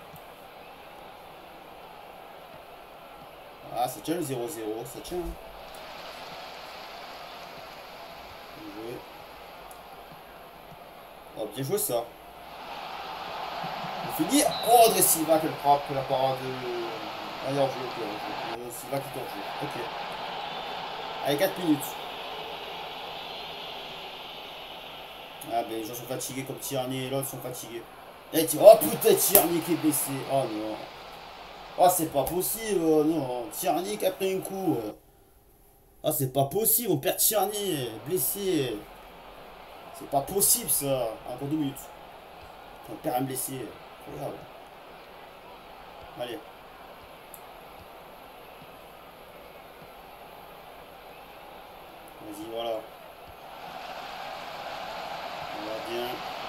Ah, ça tient le zéro zéro, ça tient. Hein. Bien joué. Oh, bien joué ça. On finit. Oh, André Silva, quelle frappe, la parade. Ah, il est en jeu, ok. André Silva qui est en jeu. Ok. Allez, quatre minutes. Ah, ben les gens sont fatigués comme Tierney et l'autre sont fatigués. Et tu... Oh putain, Tierney qui est blessé. Oh non. Oh, c'est pas possible. Oh, non. Tierney qui a pris un coup. Ah, c'est pas possible. On perd Tierney. Blessé. C'est pas possible ça. Encore deux minutes. On perd un blessé. Regarde. Allez. Vas-y, voilà. On va bien.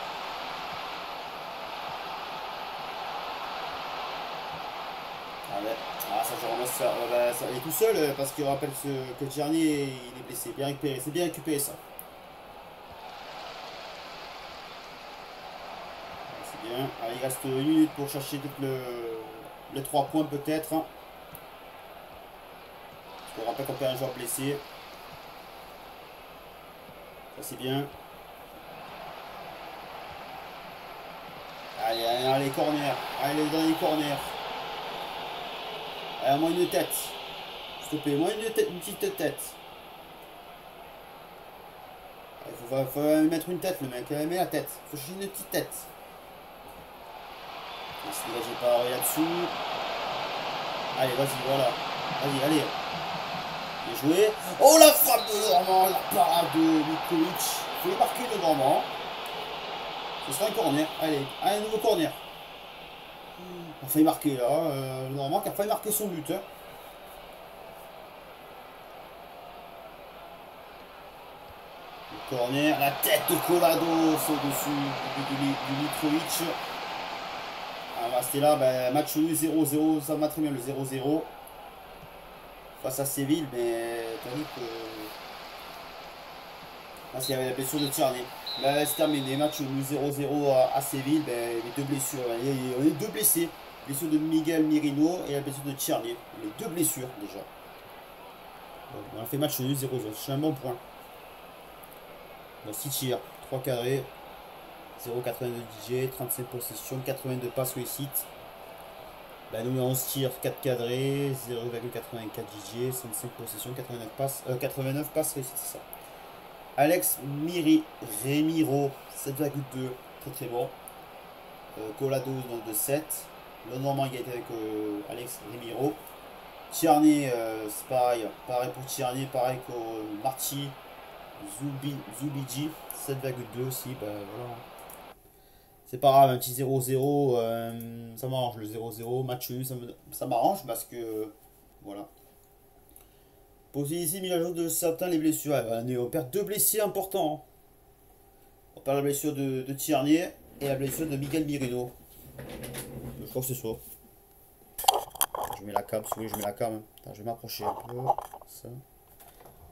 Ah ouais. Ah, ça, je ramasse ça. Euh, bah, ça. Il est tout seul euh, parce qu'il rappelle ce... que Tierney il est blessé. Bien récupéré. C'est bien récupéré ça. C'est bien. Allez, il reste une minute pour chercher tout le... les trois points peut-être. Parce qu'on rappelle qu'on perd un joueur blessé. Ça c'est bien. Allez, allez, allez, corner. Allez, le dernier corner. Allez, moins une tête. S'il te plaît, moins une, tête, une petite tête. Il faut, faut, faut mettre une tête, le mec. Il met la tête. Faut chercher une petite tête. On se dégage pas là-dessous. Allez, vas-y, voilà. Vas-y, allez. Bien joué. Oh, la frappe de Normand. La parade de Mikovic. Il faut marquer de Normand. Ce sera un corner. Allez, un nouveau corner. On a failli marquer là. Euh, Normand qui a failli marquer son but. Hein. Le corner. La tête de Colados au-dessus du, du, du Mitrovic. On va rester là. Ben, match nul zéro zéro. Ça va très bien le zéro zéro. Face à Séville. Mais t'as vu que. Parce qu'il y avait la blessure de Tierney. Là, c'est terminé. Match nul zéro zéro à, à Séville. Ben, les deux blessures. On est deux blessés. Blessure de Miguel Mirino et la blessure de Tierney. Les deux blessures déjà. Bon, on a fait match nul zéro zéro. C'est un bon point. Bon, six tirs, trois carrés. zéro virgule quatre-vingt-deux D J, trente-cinq possessions, quatre-vingt-deux passes réussites. Ben, nous, onze tirs, quatre cadrés, zéro virgule quatre-vingt-quatre D J, soixante-cinq possessions, quatre-vingt-neuf passes, euh, quatre-vingt-neuf passes réussites, c'est ça. Alex Miri, Remiro, sept virgule deux, très très bon. Euh, Colados donc de sept. Le Normand égalité avec euh, Alex Remiro. Tierney, euh, c'est pareil. Pareil pour Tierney, pareil que euh, Marty. Zubi, Zubiji, sept virgule deux aussi. Ben, voilà. C'est pas grave, un petit zéro zéro. Euh, ça m'arrange le zéro zéro. Match nul, ça, ça m'arrange parce que. Euh, voilà. Posez ici, mise à jour de certains les blessures. Ouais, on perd deux blessés importants. On perd la blessure de, de Tierney et la blessure de Miguel Mirino. Je crois que c'est ça. Je mets la cam, si vous voulez, je mets la cam. Attends, je vais m'approcher un peu. Ça.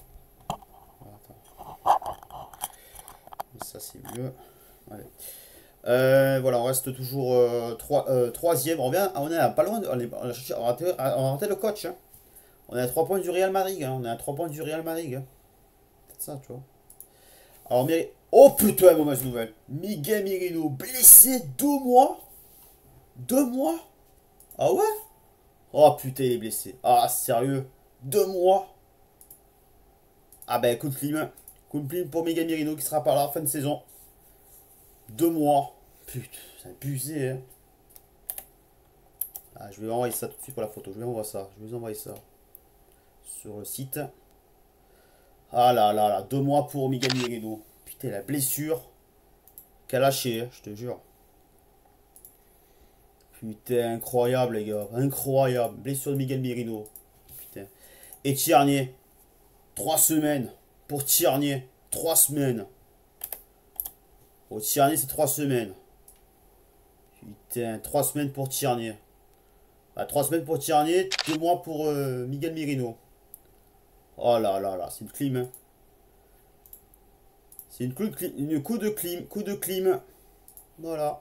Voilà, attends. Ça, c'est mieux. Allez. Euh, voilà, on reste toujours euh, trois- euh, troisième. On revient, on est à pas loin. De- on, est- on a cherché- on a raté, on a raté le coach, hein. On est à trois points du Real Madrid, hein. On est à trois points du Real Madrid, hein. C'est ça, tu vois. Alors, mais... Oh putain, mauvaise nouvelle. Miguel Merino, blessé deux mois. Deux mois. Ah ouais? Oh putain, il est blessé. Ah, sérieux? Deux mois? Ah ben, coup de clim. Coup de clim pour Miguel Merino qui sera pas là à la fin de saison. Deux mois. Putain, c'est abusé, hein. Ah, je vais envoyer ça tout de suite pour la photo. Je vais envoyer ça. Je vais vous envoyer ça sur le site. Ah là là là, deux mois pour Miguel Merino. Putain, la blessure qu'a lâché, hein, je te jure. Putain, incroyable les gars, incroyable. Blessure de Miguel Merino. Putain. Et Tierney, trois semaines. Pour Tierney, trois semaines. Pour Tierney, c'est trois semaines. Putain, trois semaines pour Tierney. Ah, trois semaines pour Tierney, deux mois pour euh, Miguel Merino. Oh là là là, c'est une clim, hein. C'est une, une coup de clim, coup de clim. Voilà.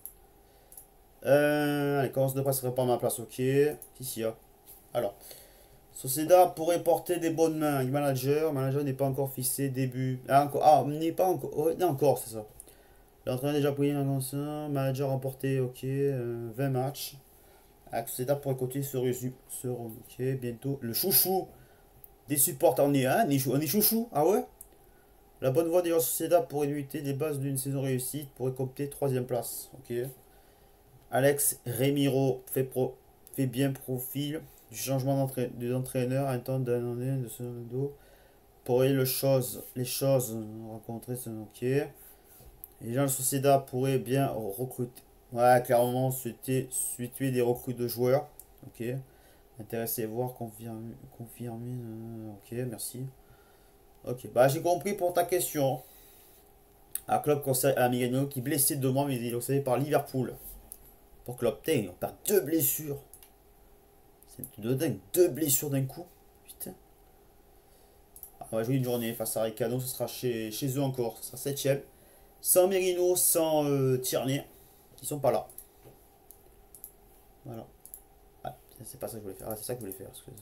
Euh, allez, commence de presse répond à ma place, ok. Ici, hein. Alors, Sociedad pourrait porter des bonnes mains. Manager, manager n'est pas encore fixé, début. Ah, encore, ah, n'est pas encore. Oh, non, encore, c'est ça. L'entraîneur déjà pris un ancien. Manager remporté, ok. euh, vingt matchs. Ah, Sociedad pourrait continuer ce résumé. Ok, bientôt. Le chouchou des supporters. On est, hein, on est chouchou. Ah ouais? La bonne voie de la Sociedad pourrait lutter des bases d'une saison réussie, pourrait compter troisième place. Ok. Alex Remiro fait, pro, fait bien profil du changement d'entraîneur à un temps d'un année de ce dos. Pourrait le chose, les choses rencontrer ce ok. Et les gens de Sociedad pourraient bien recruter. Ouais, clairement, souhaiter situer des recrues de joueurs. Ok. Intéressé, voir, confirmer. confirmer euh, ok, merci. Ok, bah j'ai compris pour ta question. Un club conseille à Miguel qui est blessé de mois, mais il est conseillé par Liverpool. Pour Klopp, putain, on perd deux blessures. C'est de dingue, deux blessures d'un coup. Putain. Ah, on va jouer une journée face à Raikkonen, ce sera chez, chez eux encore, ce sera septième. Sans Merino, sans euh, Tierney, qui sont pas là. Voilà. Ah, c'est pas ça que je voulais faire. Ah, c'est ça que je voulais faire. Parce que...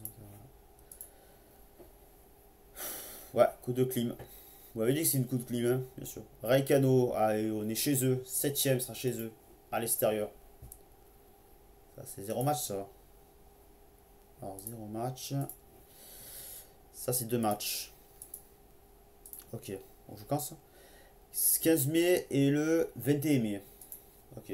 Ouais, coup de clim. Vous m'avez dit que c'est une coup de clim, hein, bien sûr. Raikkonen, ah, on est chez eux. Septième sera chez eux, à l'extérieur. Ça, c'est zéro match, ça. Alors, zéro match. Ça, c'est deux matchs. Ok, on joue quand ça? quinze mai et le vingt et un mai. Ok.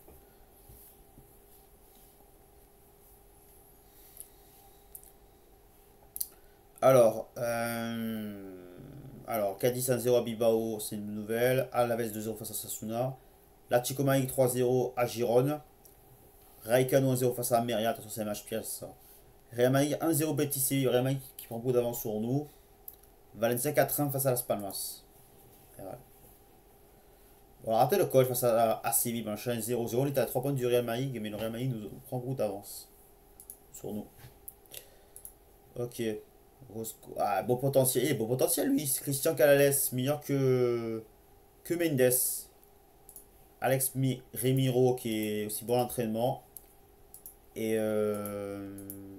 Alors, euh, alors Cadiz un zéro à Bilbao, c'est une nouvelle. Alaves deux zéro face à Sasuna. L'Atlético Madrid trois zéro à Girone. Raikkonen un zéro face à Almeria, attention c'est un match piège ça. Real Madrid un zéro Betis Séville, Real Madrid qui prend beaucoup d'avance sur nous. Valencia quatre un face à Las Palmas. Voilà. On a raté le coach face à, à Séville, machin zéro zéro. On était à trois points du Real Madrid, mais le Real Madrid nous prend beaucoup d'avance sur nous. Ok. Ah, beau potentiel. Eh, beau potentiel lui. Christian Canales, meilleur que, que Mendes. Alex Mi Remiro qui est aussi bon à l'entraînement. Et euh...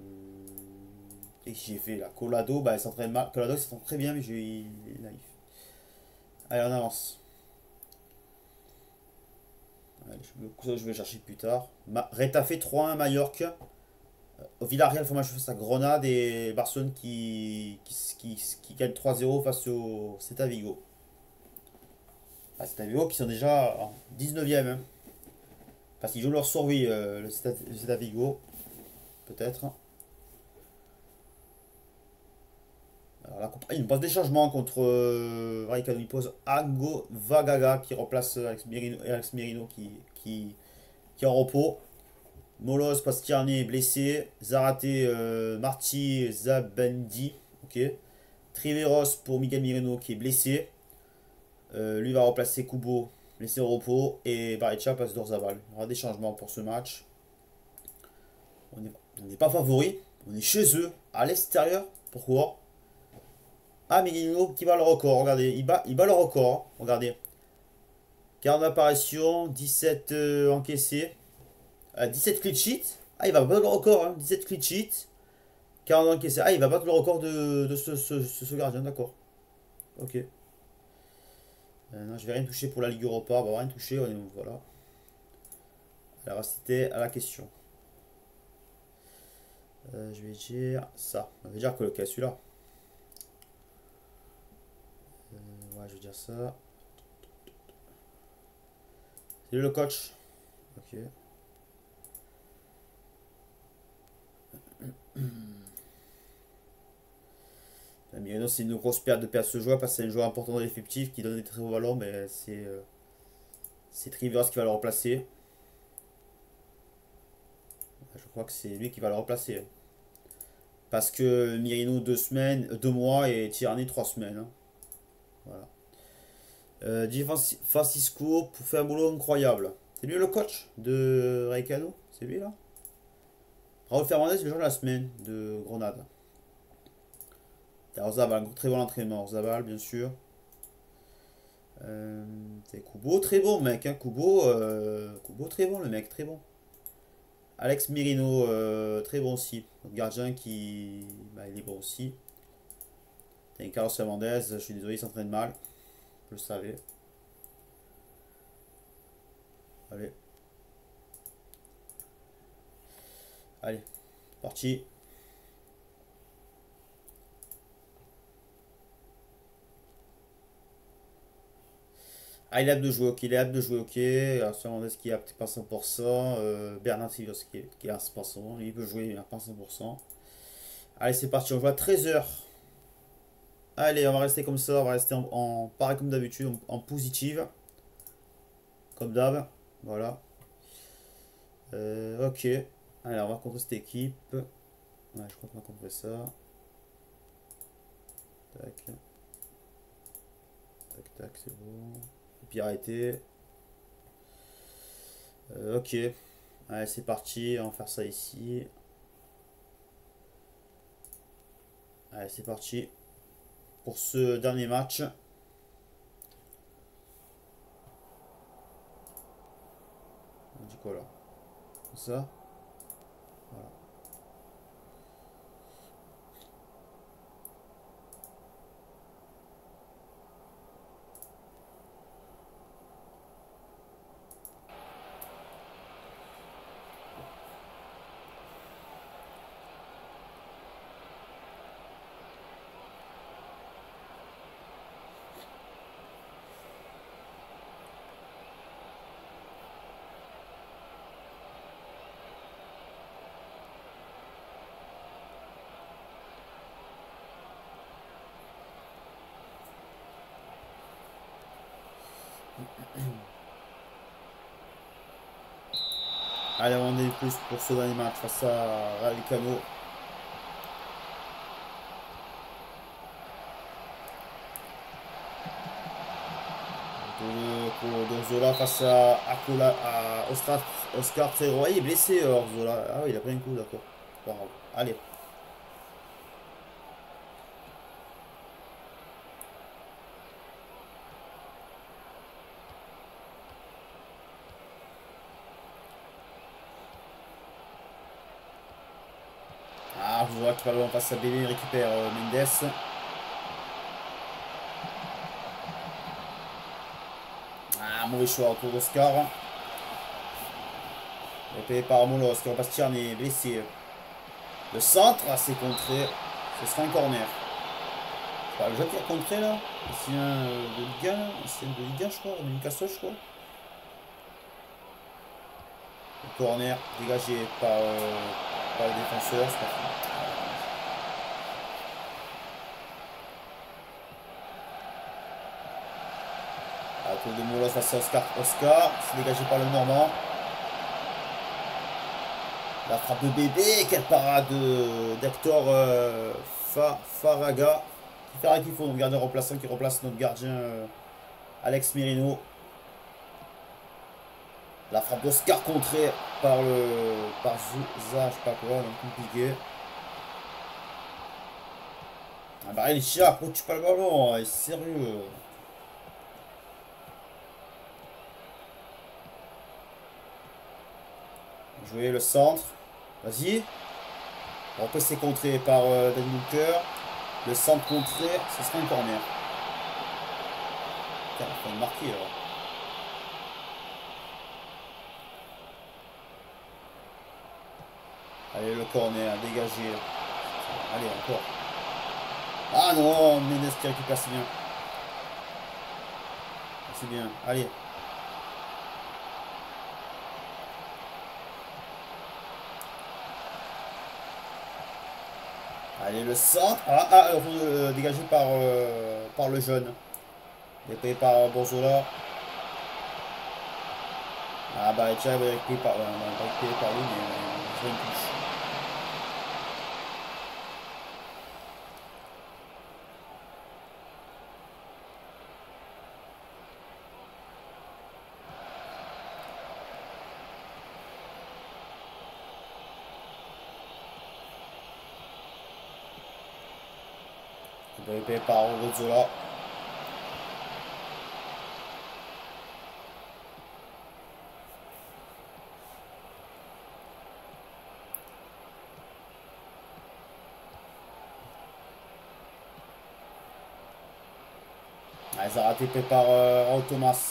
Et j'ai fait là. Colado, bah il s'entraîne mal. Colado il s'entraîne très bien, mais j'ai il est naïf. Allez, on avance. Allez, je, je vais chercher plus tard. Ma, Retafe trois un Mallorca. Au Villarreal, faut match face à Grenade et Barcelone qui, qui, qui, qui gagne trois zéro face au Celta Vigo. Ah, Celta Vigo qui sont déjà en dix-neuvième. Hein. Parce qu'ils jouent leur survie, euh, le Celta Vigo. Peut-être. Alors, la compagnie, une passe des changements contre euh, Raikkonen. Il pose Ago Vagaga qui remplace Alex Merino, Alex Merino qui, qui, qui est en repos. Molos Pastiarni est blessé. Zarate euh, Marti Zabendi. Ok. Triveros pour Miguel Merino qui est blessé. Euh, lui va remplacer Kubo, blessé au repos. Et Baricha passe d'Orzabal. Il y aura des changements pour ce match. On n'est pas favori. On est chez eux, à l'extérieur. Pourquoi? Ah, Miguel Merino qui bat le record. Regardez, il bat, il bat le record. Regardez. quarante apparitions, dix-sept euh, encaissés. Euh, dix-sept clean sheets. Ah, il va battre le record, hein. dix-sept clean sheets. quarante encaissés. Ah, il va battre le record de, de ce, ce, ce, ce gardien, d'accord. Ok. Euh, non, je vais rien toucher pour la Ligue Europa. On va rien toucher. On est, voilà. Alors, c'était à la question. Euh, je vais dire ça. On va dire que lequel, celui-là. Euh, ouais, je vais dire ça. C'est lui le coach. Ok. Mirino, c'est une grosse perte de perdre ce joueur parce que c'est un joueur important dans l'effectif qui donne des très beaux ballons, mais c'est euh, c'est Trivers qui va le remplacer. Je crois que c'est lui qui va le remplacer. Parce que Mirino deux semaines, deux mois et Tierney trois semaines. Hein. Voilà. Euh, Di Francisco pour faire un boulot incroyable. C'est lui le coach de Raikano. C'est lui là. Raúl Fernandez, le jour de la semaine de Grenade. Orzabal, très bon entraînement. Orzabal, bien sûr. Euh, c'est Kubo, très bon mec. Hein. Kubo, euh, Kubo, très bon le mec, très bon. Alex Mirino, euh, très bon aussi. Le gardien qui. Bah, il est bon aussi. Et Carlos Fernandez, je suis désolé, il s'entraîne mal. Je le savais. Allez. Allez, parti. Ah, il est apte de jouer, ok. Il est apte de jouer, ok. Alors, Fernandez qui est apte pas cent pour cent. Euh, Bernard Silvers qui est, qui est à cent pour cent. Il peut jouer, mais pas cent pour cent. Allez, c'est parti. On joue à treize heures. Allez, on va rester comme ça. On va rester en, en pareil comme d'habitude, en, en positive. Comme d'hab. Voilà. Euh, ok. Allez, on va contre cette équipe. Ouais, je crois qu'on va contre ça. Tac. Tac, tac, c'est bon. Et puis arrêter. Euh, ok. Allez, c'est parti. On va faire ça ici. Allez, c'est parti. Pour ce dernier match. On dit quoi là? Ça. Voilà. Allez, on est plus pour ce dernier match face à Ralicano. Orzola face à, Akola, à Oscar, Oscar Ferro. Ah, il est blessé, Orzola. Ah oui, il a pris un coup, d'accord. Bon, allez. Ah, Orzola qui va le passe à Bélé, il récupère euh, Mendes. Ah, mauvais choix autour d'Oscar. Repéré par Molos qui repasse Tierney, blessé. Le centre, ah, c'est contré. Ce sera un corner. Enfin, le joueur qui a contré là, c'est un de Ligue un, c'est un de Ligue un je crois, de Newcastle je crois. Le corner dégagé par, euh, par le défenseur, c'est parti. À tour de Molos face à Oscar. Oscar, c'est dégagé par le Normand. La frappe de bébé, quelle parade d'Hector euh, Fa, Faraga. Qui fait qu'il faut notre gardien remplaçant qui remplace notre gardien euh, Alex Merino. La frappe d'Oscar contrée par le par Zouza, je sais pas quoi, donc compliqué. Ah bah il chia, pourquoi tu pas le ballon, hein, sérieux. Jouer le centre. Vas-y. On peut c'est contré par euh, Dan Booker. Le centre contré, ce sera un corner. Putain, il faut le marquer là. Allez, le corner, dégagé. Allez, encore. Ah non, Mendes qui récupère, c'est bien. C'est bien, allez. Allez, le centre. Ah, ah euh, dégagé par, euh, par le jeune. Dépayé par Borzola. Ah, bah, tiens, il va être payé par, euh, payé par lui, mais euh, c'est une touche. Il va être payé par Borzola. Ah, Zaraté payé par euh, Thomas.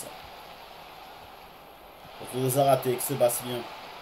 Il faut Zaraté qui se basse bien.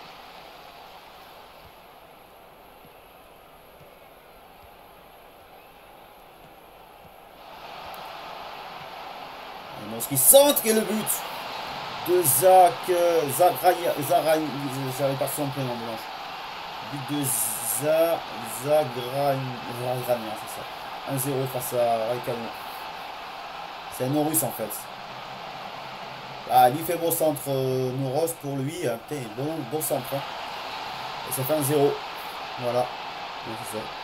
Qui centre et le but de Zach Zagrania. J'avais pas son prénom blanche. But de Za Zagrania, c'est ça. un zéro face à Raikkonen. C'est un non russe en fait. Ah, lui fait bon centre euh, Nouros pour lui. Hein. Putain, bon, bon centre. Hein. Et ça fait un zéro. Voilà. C'est ça.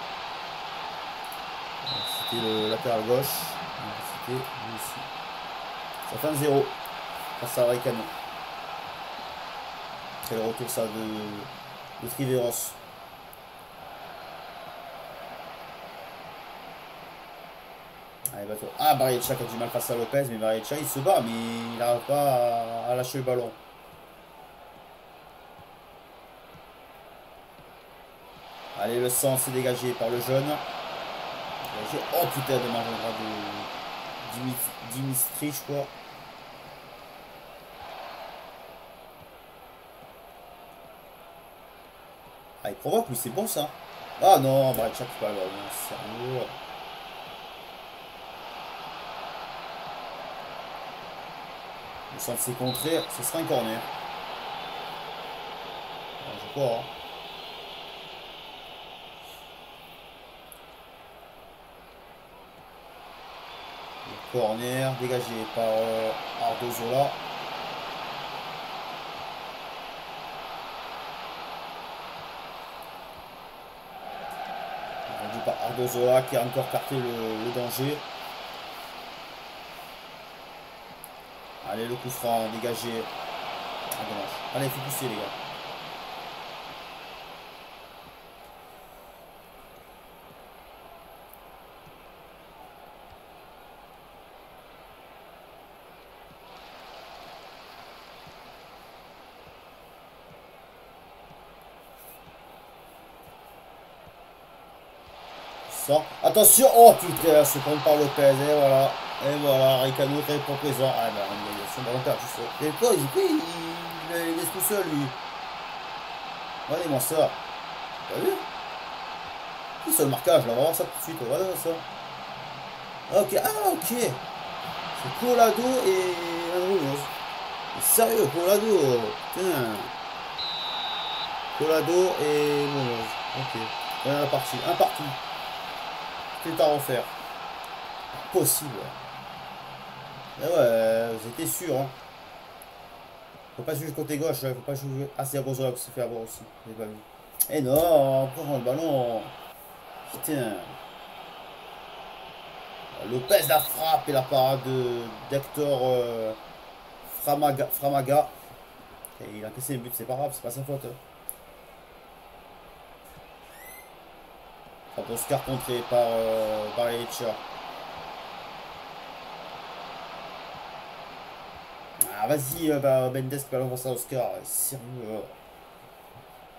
C'était le latéral gauche. C'était lui ici. Ça fait un zéro face à Raikkonen. C'est le retour ça de, de Triveros. Allez, bateau. Ah, Barrecha qui a du mal face à Lopez, mais Barrecha il se bat, mais il n'arrive pas à, à lâcher le ballon. Allez, le sang c'est dégagé par le jeune. Dégagé. Oh putain, dommage, on aura de Dimitri, je crois. Ah, il provoque, mais c'est bon ça. Ah non, Barrecha qui peut pas le ballon, sérieux. Le centre c'est contré, ce sera un corner. Ah, je crois. Hein. Le corner dégagé par euh, Ardozola. Vendu par Ardozola qui a encore carté le, le danger. Allez, le coup franc dégagé. Ah, dommage. Allez, il faut pousser, les gars. Ça. Attention. Oh putain, se prend par Lopez. Et voilà. Et voilà. Raikkonen est pour présent. Ah bah, il a son ballon perdu. Et quoi, il, il, il, il laisse tout seul, lui. Regardez-moi ça. T'as vu? C'est le marquage, là. On va voir ça tout de suite. Voilà ça. Ok. Ah, ok. C'est Colado et Munoz. Sérieux, Colado. Putain. Colado et Munoz. Ok. Voilà la partie. Un partout. C'est à refaire. Possible. Mais ouais, j'étais sûr. Hein. Faut pas jouer côté gauche. Hein. Faut pas jouer. Ah, c'est Rosola qui s'est fait avoir aussi. J'ai pas vu. Eh non, encore le ballon. Putain. Lopez la frappe et la parade d'Hector euh, Framaga, Framaga. Et il a cassé le but, c'est pas grave, c'est pas sa faute. Hein. Oscar contré par euh, Barrecha. Ah vas-y, euh, bah, Mendes qui balance ça à Oscar. Sérieux.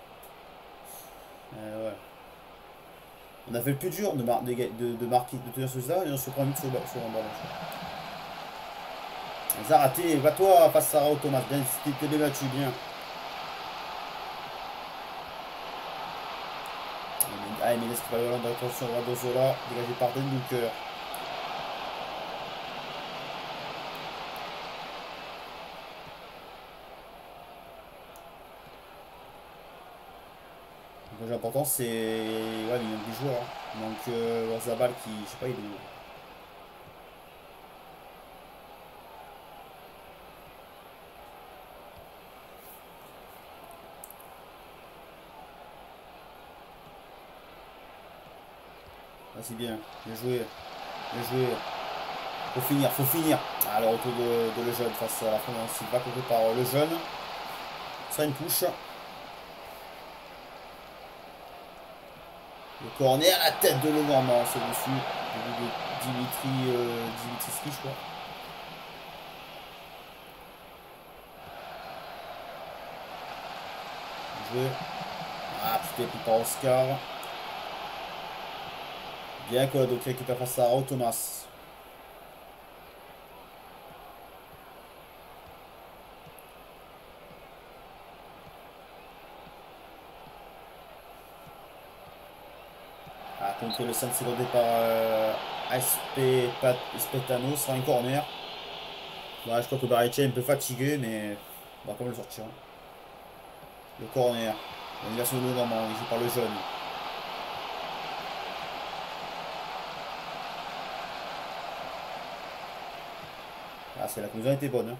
Euh, ouais. On a fait le plus dur de, mar de, de, de marquer, de tenir ce ça, et on se prend vite sur, sur un ballon. Zaraté, va-toi face à Thomas. Bien, c'était bien battu, bien. Ah, mais laisse pas le ballon d'attention à Dozola, dégagé par Den Bunker. Donc l'important c'est. Ouais, il manque des joueurs. Hein. Donc euh, Zabal qui. Je sais pas, il est où. Ah, c'est bien. Bien joué. Bien joué. Faut finir, faut finir. Ah, le retour de, de le jeune face à la France Silva, coupé par le jeune. Ça, une touche. Le corner à la tête de Lenormand, c'est dessus. De Dimitri, euh, Dimitri, je crois. Joué. Ah, putain, plus par Oscar. Bien que donc récupère face à Rao Thomas. Ah, contre le centre secondé par euh, Espetano, ce sera un corner. Ouais, je crois que Barrecha est un peu fatigué, mais on va quand même le sortir. Le corner. L'anniversaire de Normand, il joue par le jeune. Ah, c'est la conclusion était bonne. Hein.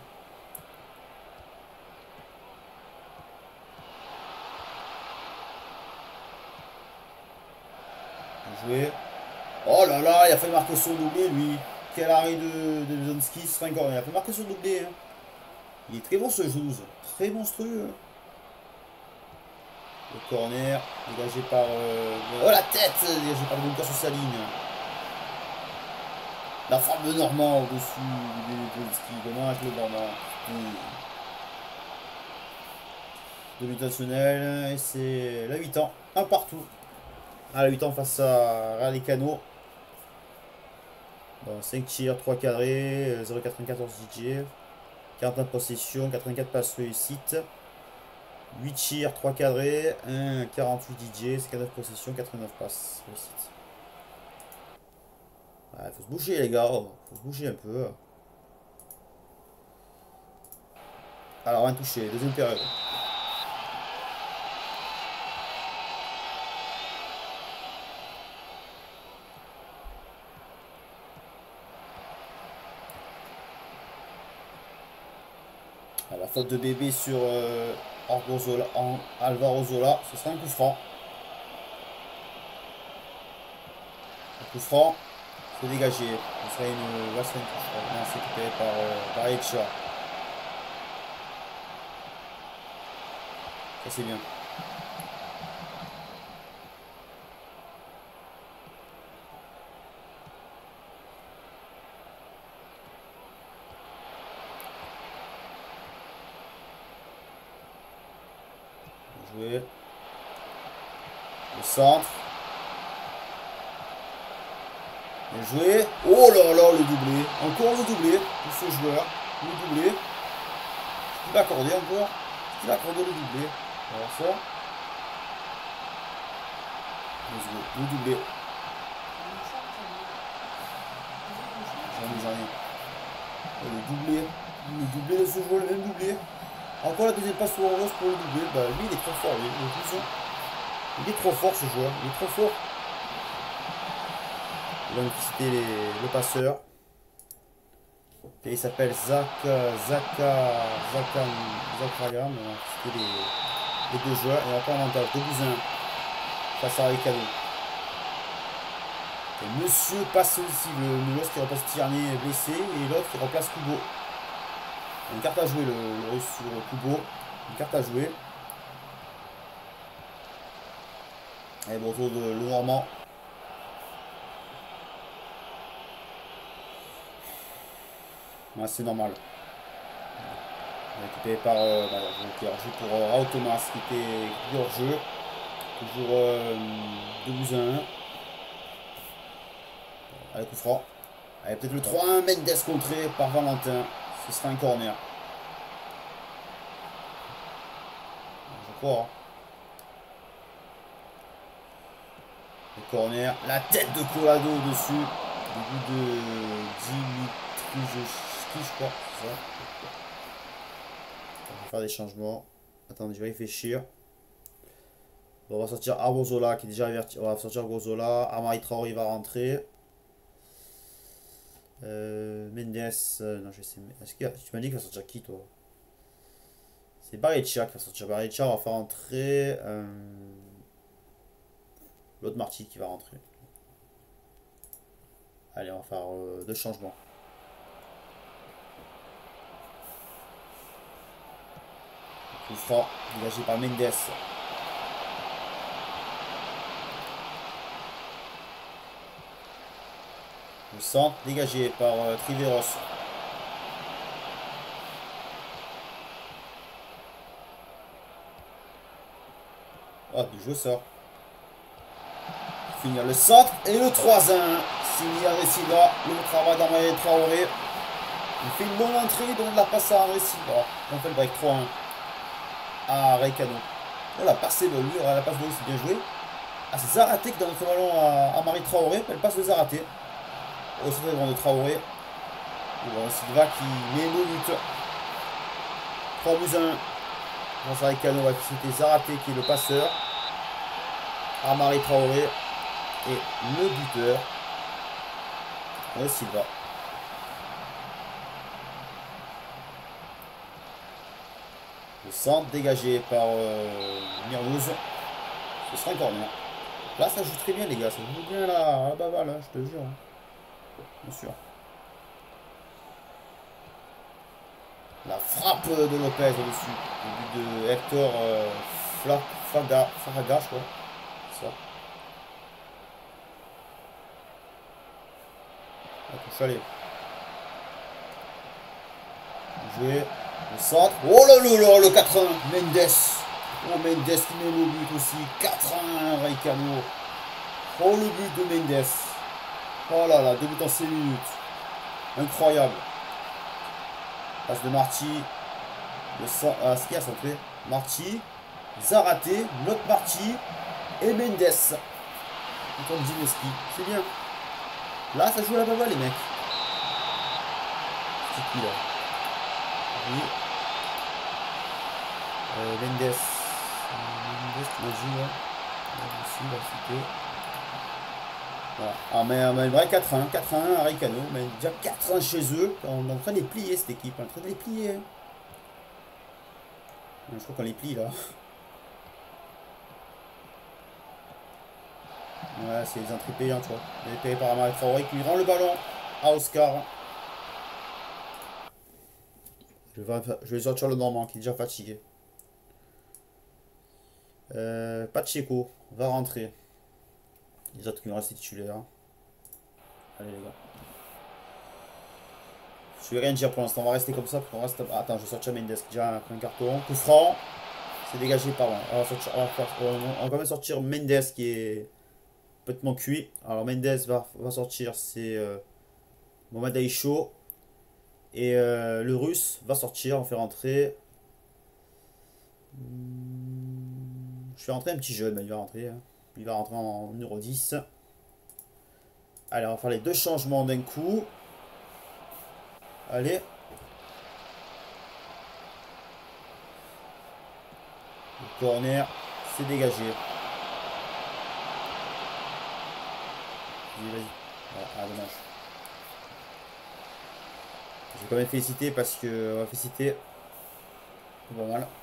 Joué. Oh là là, il a fait marquer son doublé, lui. Quel arrêt de, de Zonski, ce sera un corner. Il a fait marquer son doublé. Hein. Il est très bon ce Jouze. Très monstrueux. Le corner, dégagé par... Euh... Oh la tête, dégagé par le bunker sur sa ligne. La forme de Normand au-dessus de ski. Dommage le Normand. Demi-tationnel. Et c'est la huit ans. Un partout. À la huit ans face à Real Cano. Bon, cinq tirs, trois cadrés. zéro virgule quatre-vingt-quatorze D J. quarante-neuf possessions, quatre-vingt-quatre passes réussites. huit tirs, trois cadrés. un virgule quarante-huit D J. cinquante-neuf possessions, quatre-vingt-neuf passes réussites. Il faut se bouger les gars, faut se bouger un peu. Alors un touché, deuxième période. À la faute de bébé sur euh, Zola, en Alvaro Zola, ce sera un coup franc. Un coup franc, c'est dégagé. Ce sera une, là, c'est une touche. Non, c'est coupé par euh, Barrecha. Ça c'est bien. Joué. Le centre. Bien joué. Oh là là, le doublé. Encore le doublé pour ce joueur. Le doublé. Il va accorder encore. Il va accorder le doublé. Alors ça. Le doublé. J'en ai, j'en ai. Oh, le doublé. Le doublé de ce joueur, le même doublé. Encore la deuxième passe pour Rose pour le doublé. Bah lui il est trop fort, lui. Il est trop fort ce joueur. Il est trop fort. Il va nous citer les, le passeur. Et il s'appelle Zaka Zaka Zaka Zakaria. C'était les, les deux joueurs. Et encore un avantage. deux buts un face à Ricardo. Et Monsieur passe aussi le Moulos qui remplace Tierney blessé. Et l'autre qui remplace Kubo. Une carte à jouer le, le russe sur Kubo. Une carte à jouer. Et bon retour de le Normand. Ouais, c'est normal. Récupéré par euh, bah, pour euh, Rao Thomas qui était hors jeu. Toujours euh, deux buts à un. Allez, coup franc. Allez, peut-être le trois un. Mendes contré par Valentin. Ce sera un corner. Je crois. Hein. Le corner. La tête de Collado dessus. Le but de Dimitrijewski, je crois. C'est ça. On va faire des changements. Attendez, je vais réfléchir. Bon, on va sortir Arbozola qui est déjà averti. On va sortir Arbozola. Amari Traoré va rentrer. Euh, Mendes. Euh, non, je sais. Est-ce que tu m'as dit qu'il va sortir qui, toi? C'est Barrecha qui va sortir. Barrecha, on va faire rentrer. Euh, L'autre Marty qui va rentrer. Allez, on va faire euh, deux changements. Coup franc, dégagé par Mendes. Le centre, dégagé par euh, Triveros. Oh, du jeu sort. Finir le centre et le trois un. Signé à Silva. Le travail d'Amari Traoré. Il fait une bonne entrée, il donne la passe à André Silva. On fait le break trois un. Ah, Raikano. Oh, la passe de lui, la passe de lui, c'est bien joué. Ah, c'est Zaraté qui donne notre ballon à, à Marie Traoré. Elle passe de Zaraté. Oh, c'est le de Traoré. Bon, Silva qui met le but. trois buts à un. Grâce à Raikano, c'était Zaraté qui est le passeur. Amari Traoré. Et le buteur. Et Silva. Le centre dégagé par euh, Mirlouz. Ce sera un corner. Là, ça joue très bien, les gars. Ça joue bien là, à la baballe, hein, je te jure. Bien sûr. La frappe de Lopez au-dessus. Le but de Hector euh, Flaga, Faraga, je crois. Ça. La touche, allez. Jouer. Le centre. Oh là là là, le quatre un. Mendes. Oh, Mendes qui met le but aussi. quatre un, Raikano. Oh, le but de Mendes. Oh là là, deux buts en six minutes. Incroyable. Passe de Marty. Le centre. Ah, ce qu'il y a centré. Marty. Zaraté. L'autre Marty. Et Mendes. Contre Dineski. C'est bien. Là, ça joue à la baba, les mecs. C'est qui là? Oui. Euh, Mendes. Mendes qui joue là. Ici, là, c'était. Voilà. Ah, mais, mais vrai quatre un. quatre un à Raikano. Mais déjà quatre un chez eux. On est en train de les plier, cette équipe. On est en train de les plier. Je crois qu'on les plie là. Ouais, c'est les entrées payantes, tu vois. Les payés par Amari Traoré qui rend le ballon à Oscar. Je vais, je vais sortir le Normand qui est déjà fatigué. Euh, Pacheco va rentrer. Les autres qui vont rester titulaires. Allez les gars. Je vais rien dire pour l'instant. On va rester comme ça. Pour reste... ah, attends, je vais sortir Mendes qui a déjà un carton. Coup franc. C'est dégagé par moi. On va, sortir... on, va faire... on va quand même sortir Mendes qui est complètement cuit. Alors Mendes va, va sortir. C'est euh... Mohamed Aïcho. Et euh, le russe va sortir. On fait rentrer. Je fais rentrer un petit jeune. Ben, il va rentrer. Hein. Il va rentrer en numéro dix. Allez, on va faire les deux changements d'un coup. Allez. Le corner, c'est dégagé. Vas-y, vas-y. Ah, dommage. J'ai quand même félicité parce que on va féliciter. C'est pas mal.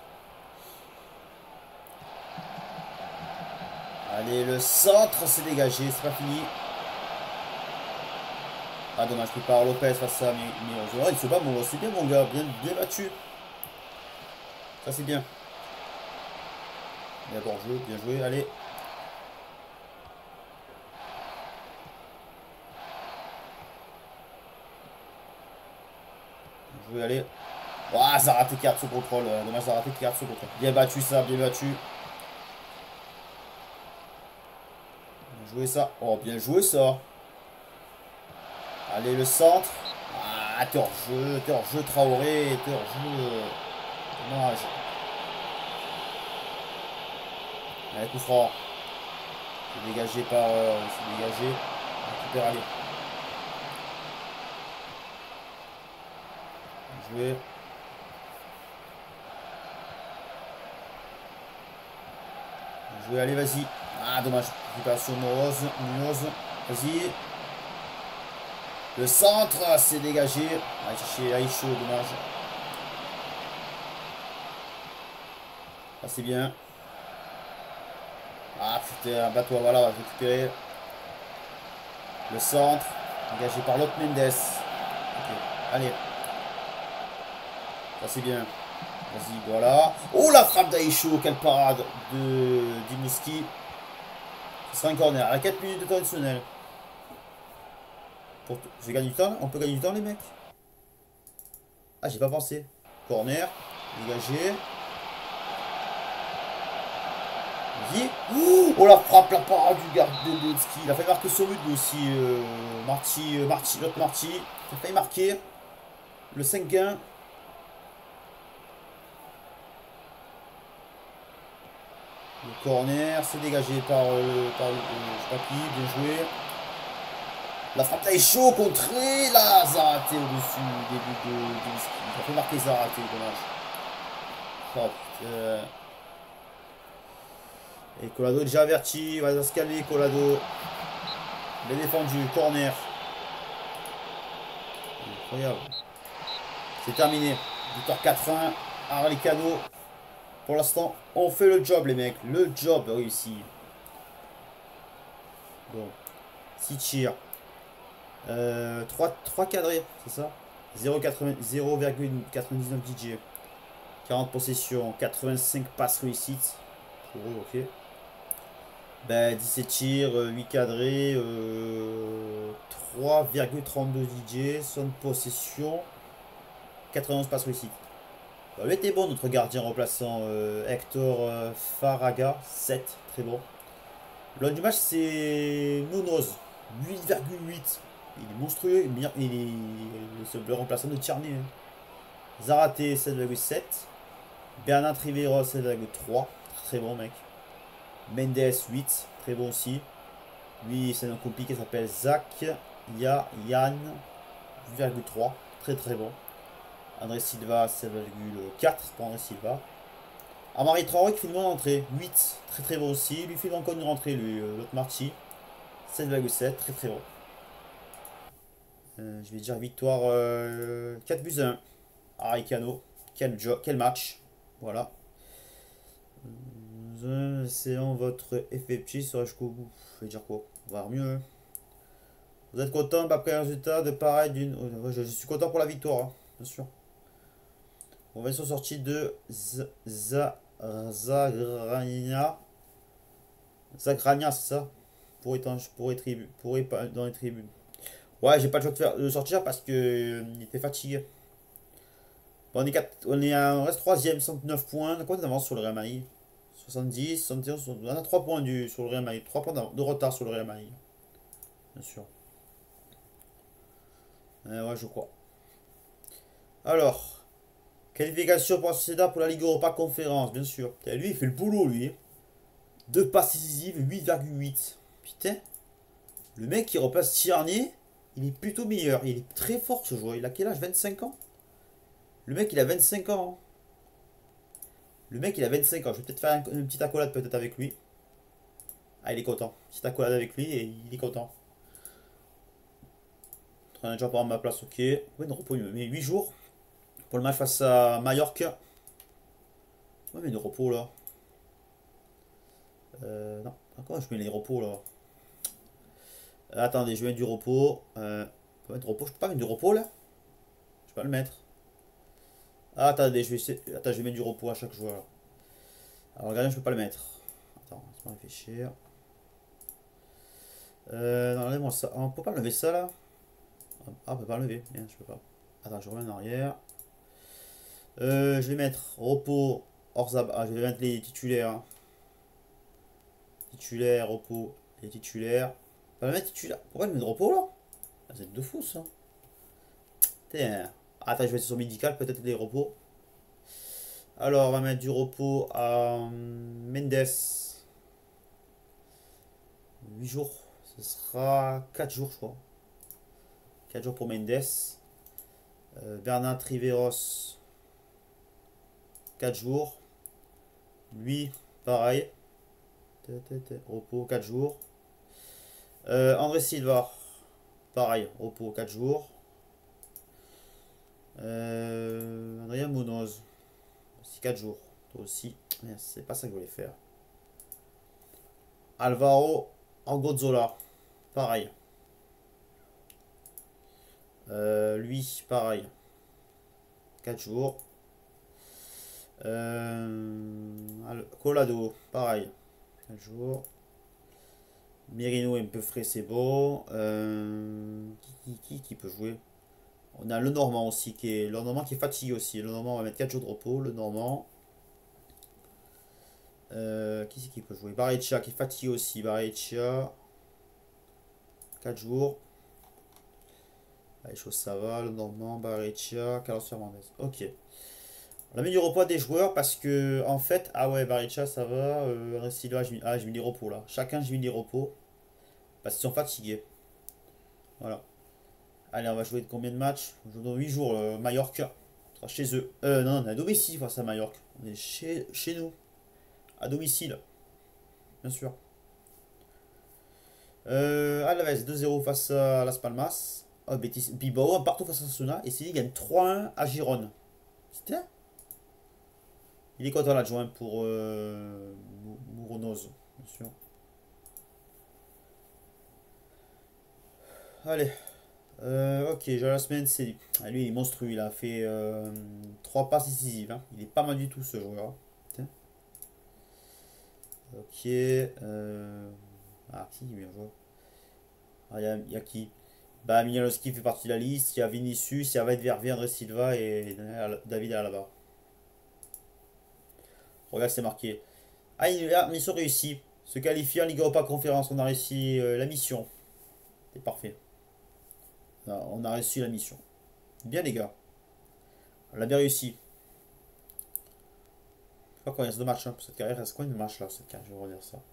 Allez, le centre, c'est dégagé. C'est pas fini. Ah dommage, je peux pas avoir Lopez face à Mirozo. Il se bat, bon, c'est bien mon gars, bien, bien battu. Ça c'est bien. Bien bon jeu, bien joué, allez. Bien joué, allez. Ouah, Zaraté qui rate ce contrôle. Dommage, Zaraté qui rate ce contrôle. Bien battu ça, bien battu. Jouer ça. Oh, bien joué ça. Allez, le centre. Ah, t'es hors jeu, t'es hors jeu, Traoré, t'es hors jeu. Dommage. Allez, coup franc. C'est dégagé par. Euh, c'est dégagé. On récupère, allez. Jouer. Jouer, allez, vas-y. Ah, dommage. Récupération Munoz. Munoz. Vas-y. Le centre, c'est dégagé. Allez chercher Aïcho, dommage. Ah, c'est bien. Ah putain, bats-toi, voilà, on va récupérer. Le centre, dégagé par l'autre Mendes. Ok, allez. Ça c'est bien. Vas-y, voilà. Oh la frappe d'Aïcho, quelle parade de Dimiski. Ce sera un corner à quatre minutes de temps additionnel. Pour je vais gagner du temps, on peut gagner du temps les mecs. Ah, j'ai pas pensé. Corner, dégagé. Vas-y. Oh la frappe, la parade du gars de Dimiski. Il a fait marquer son but aussi. Euh, Marty, euh, Marty, l'autre Marty. Il a failli marquer. Le cinq un. Le corner, c'est dégagé par, euh, par le, euh, je sais pas qui, bien joué. La frappe là est chaud, contrée, là, Zaraté au-dessus, début de, de ski. Il a fait marquer Zaraté, dommage. Oh, putain. Et Colado est déjà averti, il va se calmer, Colado. Bien défendu, corner. Incroyable. C'est terminé. Victoire quatre un, Arlecano. Pour l'instant, on fait le job, les mecs. Le job réussi. Bon. six tirs. Euh, trois, trois cadrés, c'est ça? zéro virgule quatre-vingt-dix-neuf D J. quarante possessions, quatre-vingt-cinq passes réussites. Pour eux, ok. Ben, dix-sept tirs, huit cadrés, euh, trois virgule trente-deux D J, soixante possessions, quatre-vingt-onze passes réussites. Ben, il était bon notre gardien remplaçant euh, Hector euh, Faraga, sept, très bon. L'homme du match c'est Munoz, huit virgule huit. Il est monstrueux, il est, il est le remplaçant de Tierney. Hein. Zaraté sept virgule sept. Bernard Rivero sept virgule trois. Très bon mec. Mendes huit. Très bon aussi. Lui c'est un compliqué qui s'appelle Zach Ya Yann huit virgule trois. Très très bon. André Silva sept virgule quatre pour André Silva. Amari Traoré qui fait une bonne entrée. huit. Très très bon aussi. Lui fait encore une rentrée lui. L'autre Marty. sept virgule sept. Très très bon. Euh, je vais dire victoire euh, quatre buts à un. Aricano. Quel, quel match. Voilà. Euh, Essayons votre F F P sur jusqu'au bout. Je vais dire quoi? On va voir mieux. Vous êtes content après un résultat de pareil d'une. Oh, je, je suis content pour la victoire, hein, bien sûr. On va être sorti de Zagrania. Zagrania, c'est ça? Pour être, pour être, pour être dans les tribunes. Ouais, j'ai pas le choix de, faire, de sortir parce que euh, il était fatigué. Bon, on est, quatre, on est à, on reste troisième, soixante-neuf points. Combien d'avance sur le Real Madrid? soixante-dix, soixante et onze, on a trois points du, sur le Real Madrid. trois points de retard sur le Real Madrid. Bien sûr. Euh, ouais, je crois. Alors, qualification pour la Sociedad pour la Ligue Europa Conférence, bien sûr. Putain, lui, il fait le boulot, lui. Deux passes décisives, huit virgule huit. Putain. Le mec qui remplace Tierney, il est plutôt meilleur. Il est très fort, ce joueur. Il a quel âge? vingt-cinq ans? Le mec, il a vingt-cinq ans. Le mec, il a vingt-cinq ans. Je vais peut-être faire une petite accolade peut-être avec lui. Ah, il est content. Petite accolade avec lui et il est content. On a déjà prendre ma place, ok. Ouais, de repos, il me met huit jours pour le match face à Mallorca. Ouais, mais de repos là. Euh, non, encore je mets les repos là. Euh, attendez, je vais mettre du repos. Euh, je peux mettre du repos. Je peux pas mettre du repos là? Je peux pas le mettre. Ah, attendez, je vais essayer. Attends, je vais mettre du repos à chaque joueur. Alors, regardez, je peux pas le mettre. Attends, laisse-moi réfléchir. Euh, non, enlève-moi ça. On peut pas lever ça là? Ah, on peut pas lever. Bien, je peux pas. Attends, je reviens en arrière. Euh, je vais mettre repos. Orzab. Ah, je vais mettre les titulaires. Titulaire, repos. Il est titulaire. Pas le mettre titulaire. Pourquoi il met de repos là? Ah, c'est de fou ça. Putain. Attends, je vais sur médical, peut-être des repos. Alors, on va mettre du repos à hum, Mendes. huit jours. Ce sera quatre jours, je crois. quatre jours pour Mendes. Euh, Bernard Riveros. quatre jours. Lui, pareil. Repos quatre jours. Euh, André Silva. Pareil, repos quatre jours. Euh, Adrien Munoz. Aussi quatre jours. Toi aussi. C'est pas ça que je voulais faire. Alvaro Argozzola. Pareil. Euh, lui, pareil. quatre jours. Euh, Colado, pareil. quatre jours. Merino un peu frais, c'est bon. Euh, qui, qui, qui, qui peut jouer? On a le Normand aussi qui est. Le Normand qui est fatigué aussi. Le Normand, on va mettre quatre jours de repos. Le Normand. Euh, qui c'est qui peut jouer? Barreccia qui est fatigué aussi. Barreccia. quatre jours. Les choses ça va. Le Normand, Barreccia, Carlos Fernandez. Ok. On a mis du repos à des joueurs parce que en fait. Ah ouais, Barreccia ça va. Euh, Ressilva, j'ai mis, ah, j'ai mis des repos là. Chacun j'ai mis des repos. Parce qu'ils sont fatigués. Voilà. Allez, on va jouer de combien de matchs? On joue dans huit jours. Euh, Mallorca. On sera chez eux. Euh, non, on est à domicile face à Mallorca. On est chez, chez nous. À domicile. Bien sûr. Euh, Alaves deux zéro face à Las Palmas. Oh, Betis, Bilbao un partout face à Sasuna. Et Séville gagne trois un à Gérone. C'était. Il est content l'adjoint pour euh, Mouronoz. Bien sûr. Allez. Euh, ok, Jolasmen, c'est. Ah, lui, il est monstrueux. Il a fait euh, trois passes décisives. Hein. Il est pas mal du tout ce joueur. Tiens. Ok. Euh... Ah, si, bien joué. Ah, il y, a- y a qui? Bah, Mignalowski fait partie de la liste. Il y a Vinicius, il y a Valverde, André Silva et David Alaba. Regarde, c'est marqué. Ah, il a mission réussie. Se qualifier en Ligue Europa Conférence. On a réussi euh, la mission. C'est parfait. Ah, on a réussi la mission. Bien, les gars. On l'a bien réussi. Je sais pas combien il reste de matchs hein, pour cette carrière. Il reste combien de matchs là cette carrière? Je vais redire ça.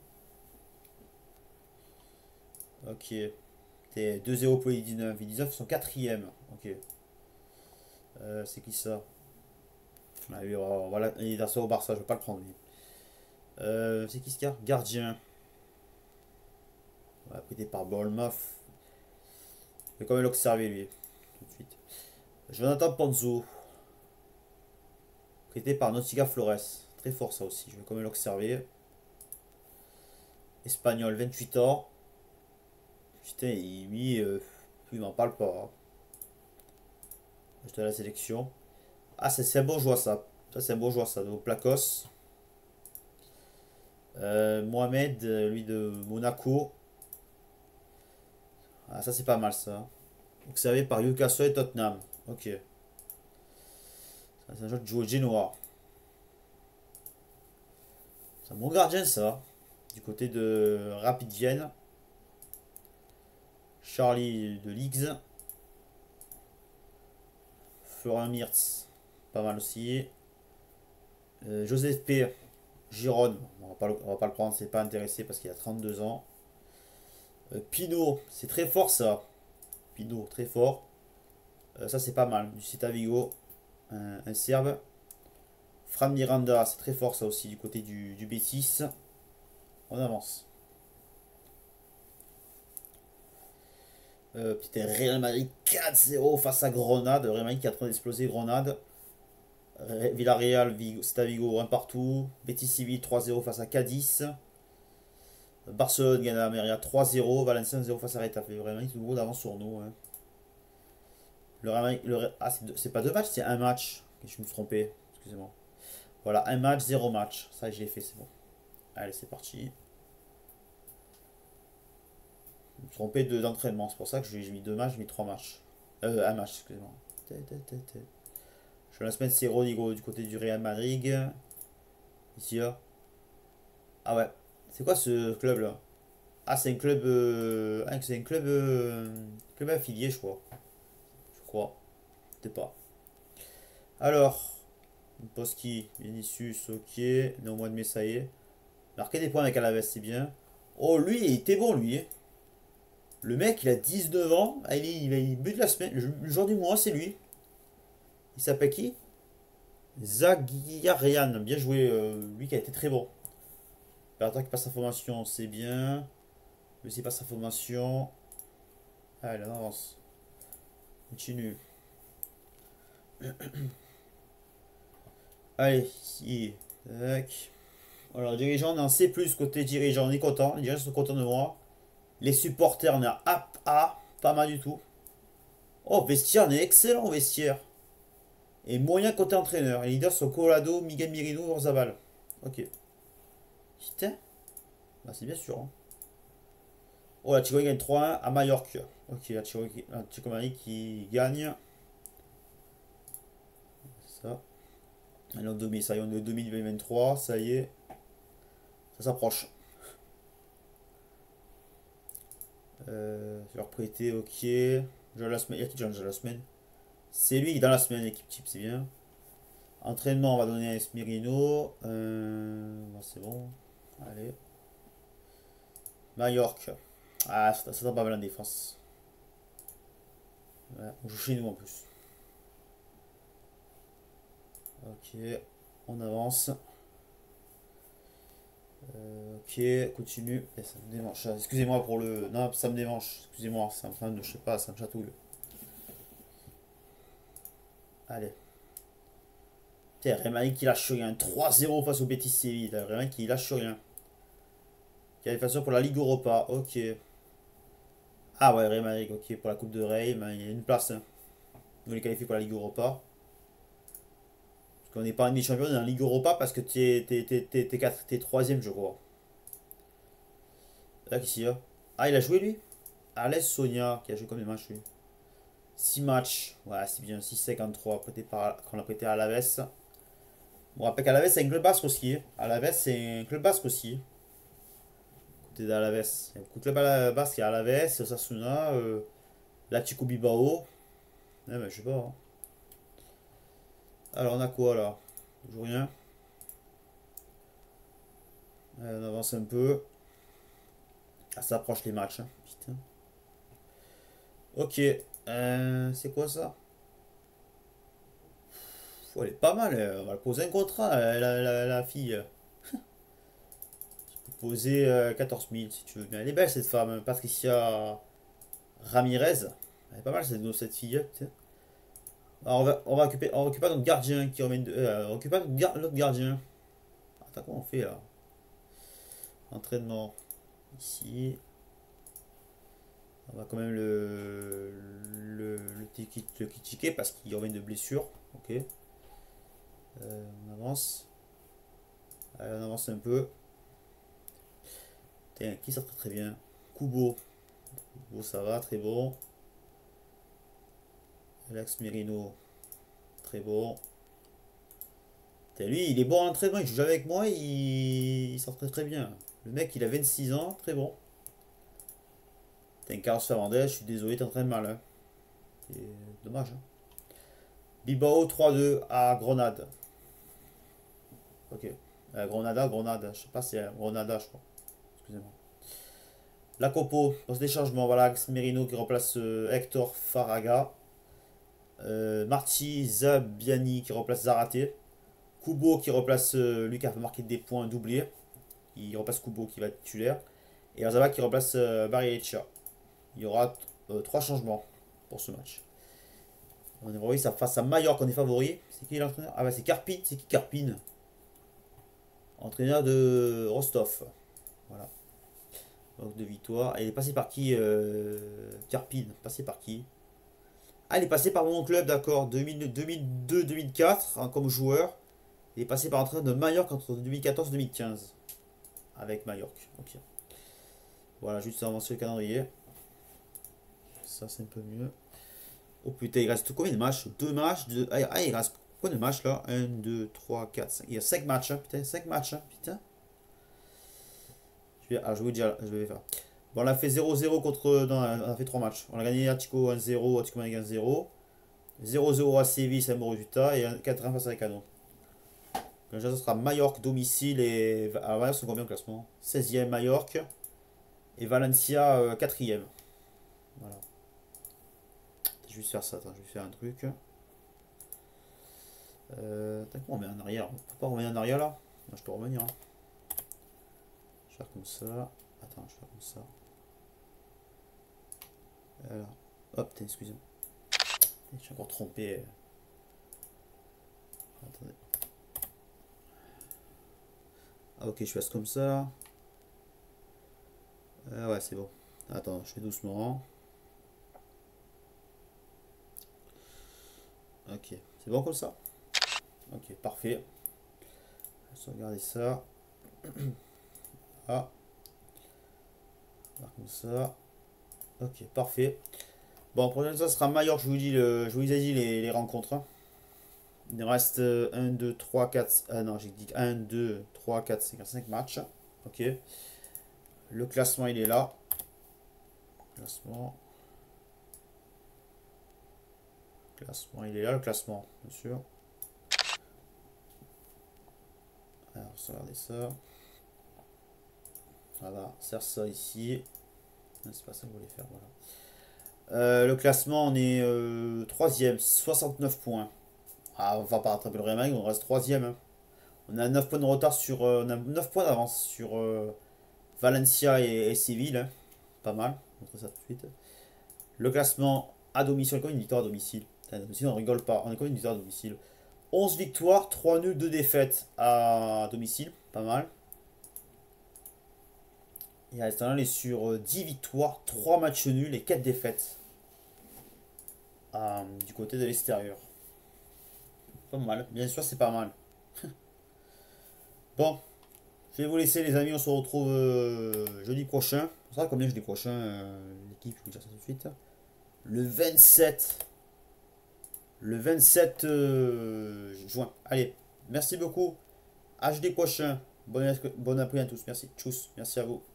Ok. T'es deux zéro pour les dix-neuf. Les dix-neuf ils sont quatrième. Ok. Euh, c'est qui ça? Ah, lui, on va, il est au Barça. Je vais pas le prendre lui. Euh, c'est qui ce gars? Gardien. On va prêter par Bournemouth. Je vais quand même l'observer lui. Tout de suite. Jonathan Panzo. Prêté par Nautica Flores. Très fort ça aussi. Je vais quand même l'observer. Espagnol, vingt-huit ans. Putain, il, lui, euh, il m'en parle pas. Hein. Je te la sélection. Ah, c'est un bon joueur ça. Ça, c'est un bon joueur ça. Donc, Placos. Euh, Mohamed, lui de Monaco. Ah, ça, c'est pas mal ça. Observé par Newcastle et Tottenham. Ok. C'est un joueur qui joue au Genoa. C'est un bon gardien ça. Du côté de Rapid Vienne. Charlie de Leeds. Florian Mirtz. Pas mal aussi. Euh, Joseph P. Giron. On va pas le, on va pas le prendre, c'est pas intéressé parce qu'il a trente-deux ans. Euh, Pinot, c'est très fort ça. Pinot, très fort. Euh, ça c'est pas mal. Du Celta Vigo. Un, un Serbe. Fran Miranda, c'est très fort ça aussi du côté du, du Betis. On avance. Euh, putain, Real Madrid quatre zéro face à Grenade. Real Madrid qui est en train d'exploser Grenade. Villarreal, Vigo, Celta Vigo, un partout. Betis Séville trois zéro face à Cadiz. Barcelone gagne à Almeria trois zéro. Valencia un zéro face à Retafe. Real Madrid tout d'avance sur nous. Hein. Le Real Madrid, le, ah, c'est pas deux matchs, c'est un match. Je me suis trompé. Excusez-moi. Voilà, un match, zéro match. Ça, je l'ai fait, c'est bon. Allez, c'est parti. Je me suis trompé d'entraînement. C'est pour ça que j'ai mis deux matchs, j'ai mis trois matchs. Euh, un match, excusez-moi. Je vais la semaine, c'est Rodrigo du côté du Real Madrid. Ici, là. Ah ouais. C'est quoi ce club là? Ah, c'est un club. euh, Ah, c'est un club. euh, Club affilié, je crois. Je crois. Je sais pas. Alors, Poski, Vinicius, ok. On est au mois de mai, ça y est. Marquer des points avec Alaves, c'est bien. Oh, lui, il était bon, lui, hein. Le mec, il a dix-neuf ans. Ah, il, est- il, a- il but de la semaine. Le le joueur du mois, c'est lui. Il s'appelle qui? Zaguiarian. Bien joué. euh, lui qui a été très bon. Bertrand qui passe sa formation, c'est bien. Lui aussi passe sa formation. Allez, on avance. Continue. Allez, ici. Tac. Alors, dirigeant, on est en C plus, côté dirigeant, on est content. Les dirigeants sont contents de moi. Les supporters, on est à A. Pas mal du tout. Oh, vestiaire, on est excellent au vestiaire. Et moyen côté entraîneur. Les leaders sont Colado, Miguel Mirino, Orzabal. Ok. Putain. Bah, c'est bien sûr, hein. Oh, la Chico gagne trois un à Majorque. Ok, la Chico, la Chico Marie qui gagne. Ça. Allez, en demi, ça y est, on est au deux mille vingt-trois, ça y est. Ça s'approche. Euh, je vais leur prêter, ok. Joueur de la semaine. Il y a qui joueur de la semaine? C'est lui qui est dans la semaine, équipe type, c'est bien. Entraînement, on va donner à Esmirino. Euh, bon, c'est bon. Allez. Majorque. Ah, ça, ça tombe pas mal en défense. Ouais, on joue chez nous en plus. Ok, on avance. Euh, ok, continue. Et ça me démange. Excusez-moi pour le. Non, ça me démange. Excusez-moi, c'est en train de. Je sais pas, ça me chatouille. Allez. Putain, Rémaï qui lâche rien. trois zéro face au Betis Séville. Rémaï qui lâche rien. Qualification pour la Ligue Europa. Ok. Ah ouais, Rémaï, ok. Pour la Coupe de Rey, il y a une place, hein. Nous, on est qualifié pour la Ligue Europa. Parce qu'on n'est pas en demi-champion, on est en Ligue Europa parce que t'es t'es t'es t'es t'es quatre- t'es troisième, je crois. Là, qu'est-ce qu'il y a? Ah, il a joué lui? Alès Sonia, qui a joué combien de matchs lui? Six matchs. Ouais, c'est bien. Six cinquante-trois prêté par, qu'on a prêté à Alaves. Bon, rappelle qu'Alaves, c'est un club basque aussi. Alaves, c'est un club basque aussi. Côté d'Alaves. Il y a beaucoup de clubs à la- basques. Il y a Alaves, Osasuna, euh, l'Atlético Bilbao. Ouais, ben, je sais pas, hein. Alors, on a quoi là? Toujours rien. Euh, on avance un peu. Ah, ça approche les matchs, hein. Putain. Ok. Euh, c'est quoi ça? Pff, elle est pas mal. euh, On va poser un contrat, euh, la, la- la fille. Poser euh, quatorze mille si tu veux bien. Elle est belle cette femme, hein, Patricia Ramirez. Elle est pas mal cette, cette fille, hein, putain. Alors, on va, on va occuper, on récupère notre gardien qui ramène de, euh, on récupère notre, gar- notre gardien. Attends, comment on fait là? Entraînement. Ici. On va quand même le, le, le, tiki- le critiquer parce qu'il revient de blessure. Ok. Euh, on avance. Allez, on avance un peu. Tiens, qui sort très très bien? Kubo. Kubo, ça va, très bon. Alex Merino, très bon. Tiens, lui, il est bon en entraînement, il joue jamais avec moi, il, il sort très très bien. Le mec, il a vingt-six ans, très bon. T'es un Carlos Fernandez, je suis désolé, t'es en train de mal, hein. C'est dommage, hein. Bilbao trois deux à Grenade. Ok. Euh, Grenada, Grenade, je sais pas, c'est Grenada, je crois. Excusez-moi. La Copo, dans ce déchargement, voilà, Alex Merino qui remplace euh, Hector Faraga. Euh, Marti Zabiani qui remplace Zaraté. Kubo qui remplace euh, lui qui a marqué des points doublés. Il remplace Kubo qui va être titulaire. Et Azaba qui remplace euh, Barricha. Il y aura euh, trois changements pour ce match. On est favori, ça face à Mallorca, on est favori. C'est qui l'entraîneur? Ah bah c'est Karpin, c'est qui Karpin? Entraîneur de Rostov. Voilà. Donc de victoire. Et il est passé par qui euh, Karpin, passé par qui? Ah, il est passé par mon club, d'accord. deux mille deux deux mille quatre hein, comme joueur. Il est passé par entraîneur de Mallorca entre deux mille quatorze deux mille quinze. Avec Mallorca. Ok. Voilà, juste ça, sur le calendrier. Ça, c'est un peu mieux. Oh putain, il reste combien de matchs? Deux matchs de... Ah, ah, il reste combien de matchs là? Un, deux, trois, quatre, cinq. Il y a cinq matchs, hein, putain, cinq matchs, hein, putain. Je vais... Ah, je vais dire, je vais faire. Bon, on a fait zéro zéro contre. Non, on a fait trois matchs. On a gagné Attico un zéro, Attico Madrid un zéro. zéro zéro à Séville, c'est un bon résultat. Et quatre un face à Recano. Donc, ça sera Mallorca, domicile. Et. Alors, Mallorca, c'est combien au classement? seizième Mallorca. Et Valencia, euh, quatrième. Voilà. Je vais juste faire ça. Attends, je vais faire un truc. Euh, tac, on remet en arrière. On peut pas revenir en arrière là? Moi, je peux revenir. Hein. Je vais faire comme ça. Attends, je vais faire comme ça. Alors, hop, excusez-moi. Je suis encore trompé. Attendez. Ah, ok, je fasse comme ça. Euh, ouais, c'est bon. Attends, je fais doucement. Ok, c'est bon comme ça? Ok, parfait. Je vais regarder ça. Ah, comme ça. Ok, parfait. Bon, prochaine ça sera Mallorca, je vous dis le, je vous ai dit les, les rencontres. Hein. Il nous reste un, deux, trois, quatre. Ah non, j'ai dit un, deux, trois, quatre, cinq, cinq matchs. Ok. Le classement, il est là. Classement. Classement, il est là, le classement, bien sûr. Alors, regardez ça. Voilà, serre ça ici. C'est pas ça que je voulais faire, voilà. Euh, le classement, on est euh, troisième, soixante-neuf points. Ah, on va pas rattraper le Real Madrid, on reste troisième. Hein. On a neuf points de retard sur. Euh, on a neuf points d'avance sur euh, Valencia et, et Séville. Hein. Pas mal, on montre ça tout de suite. Le classement à domicile, on a une victoire à domicile. À domicile, on rigole pas, on a quand même une victoire à domicile. onze victoires, trois nuls, deux défaites à domicile, pas mal. Et Arsenal est sur euh, dix victoires, trois matchs nuls et quatre défaites euh, du côté de l'extérieur. Pas mal, bien sûr, c'est pas mal. Bon, je vais vous laisser, les amis. On se retrouve euh, jeudi prochain. On saura combien jeudi prochain, euh, l'équipe, je vous dire ça tout de suite. Le vingt-sept. Le vingt-sept euh, juin. Allez, merci beaucoup. À jeudi prochain. Bon, bon après-midi à tous. Merci. Tchuss. Merci à vous.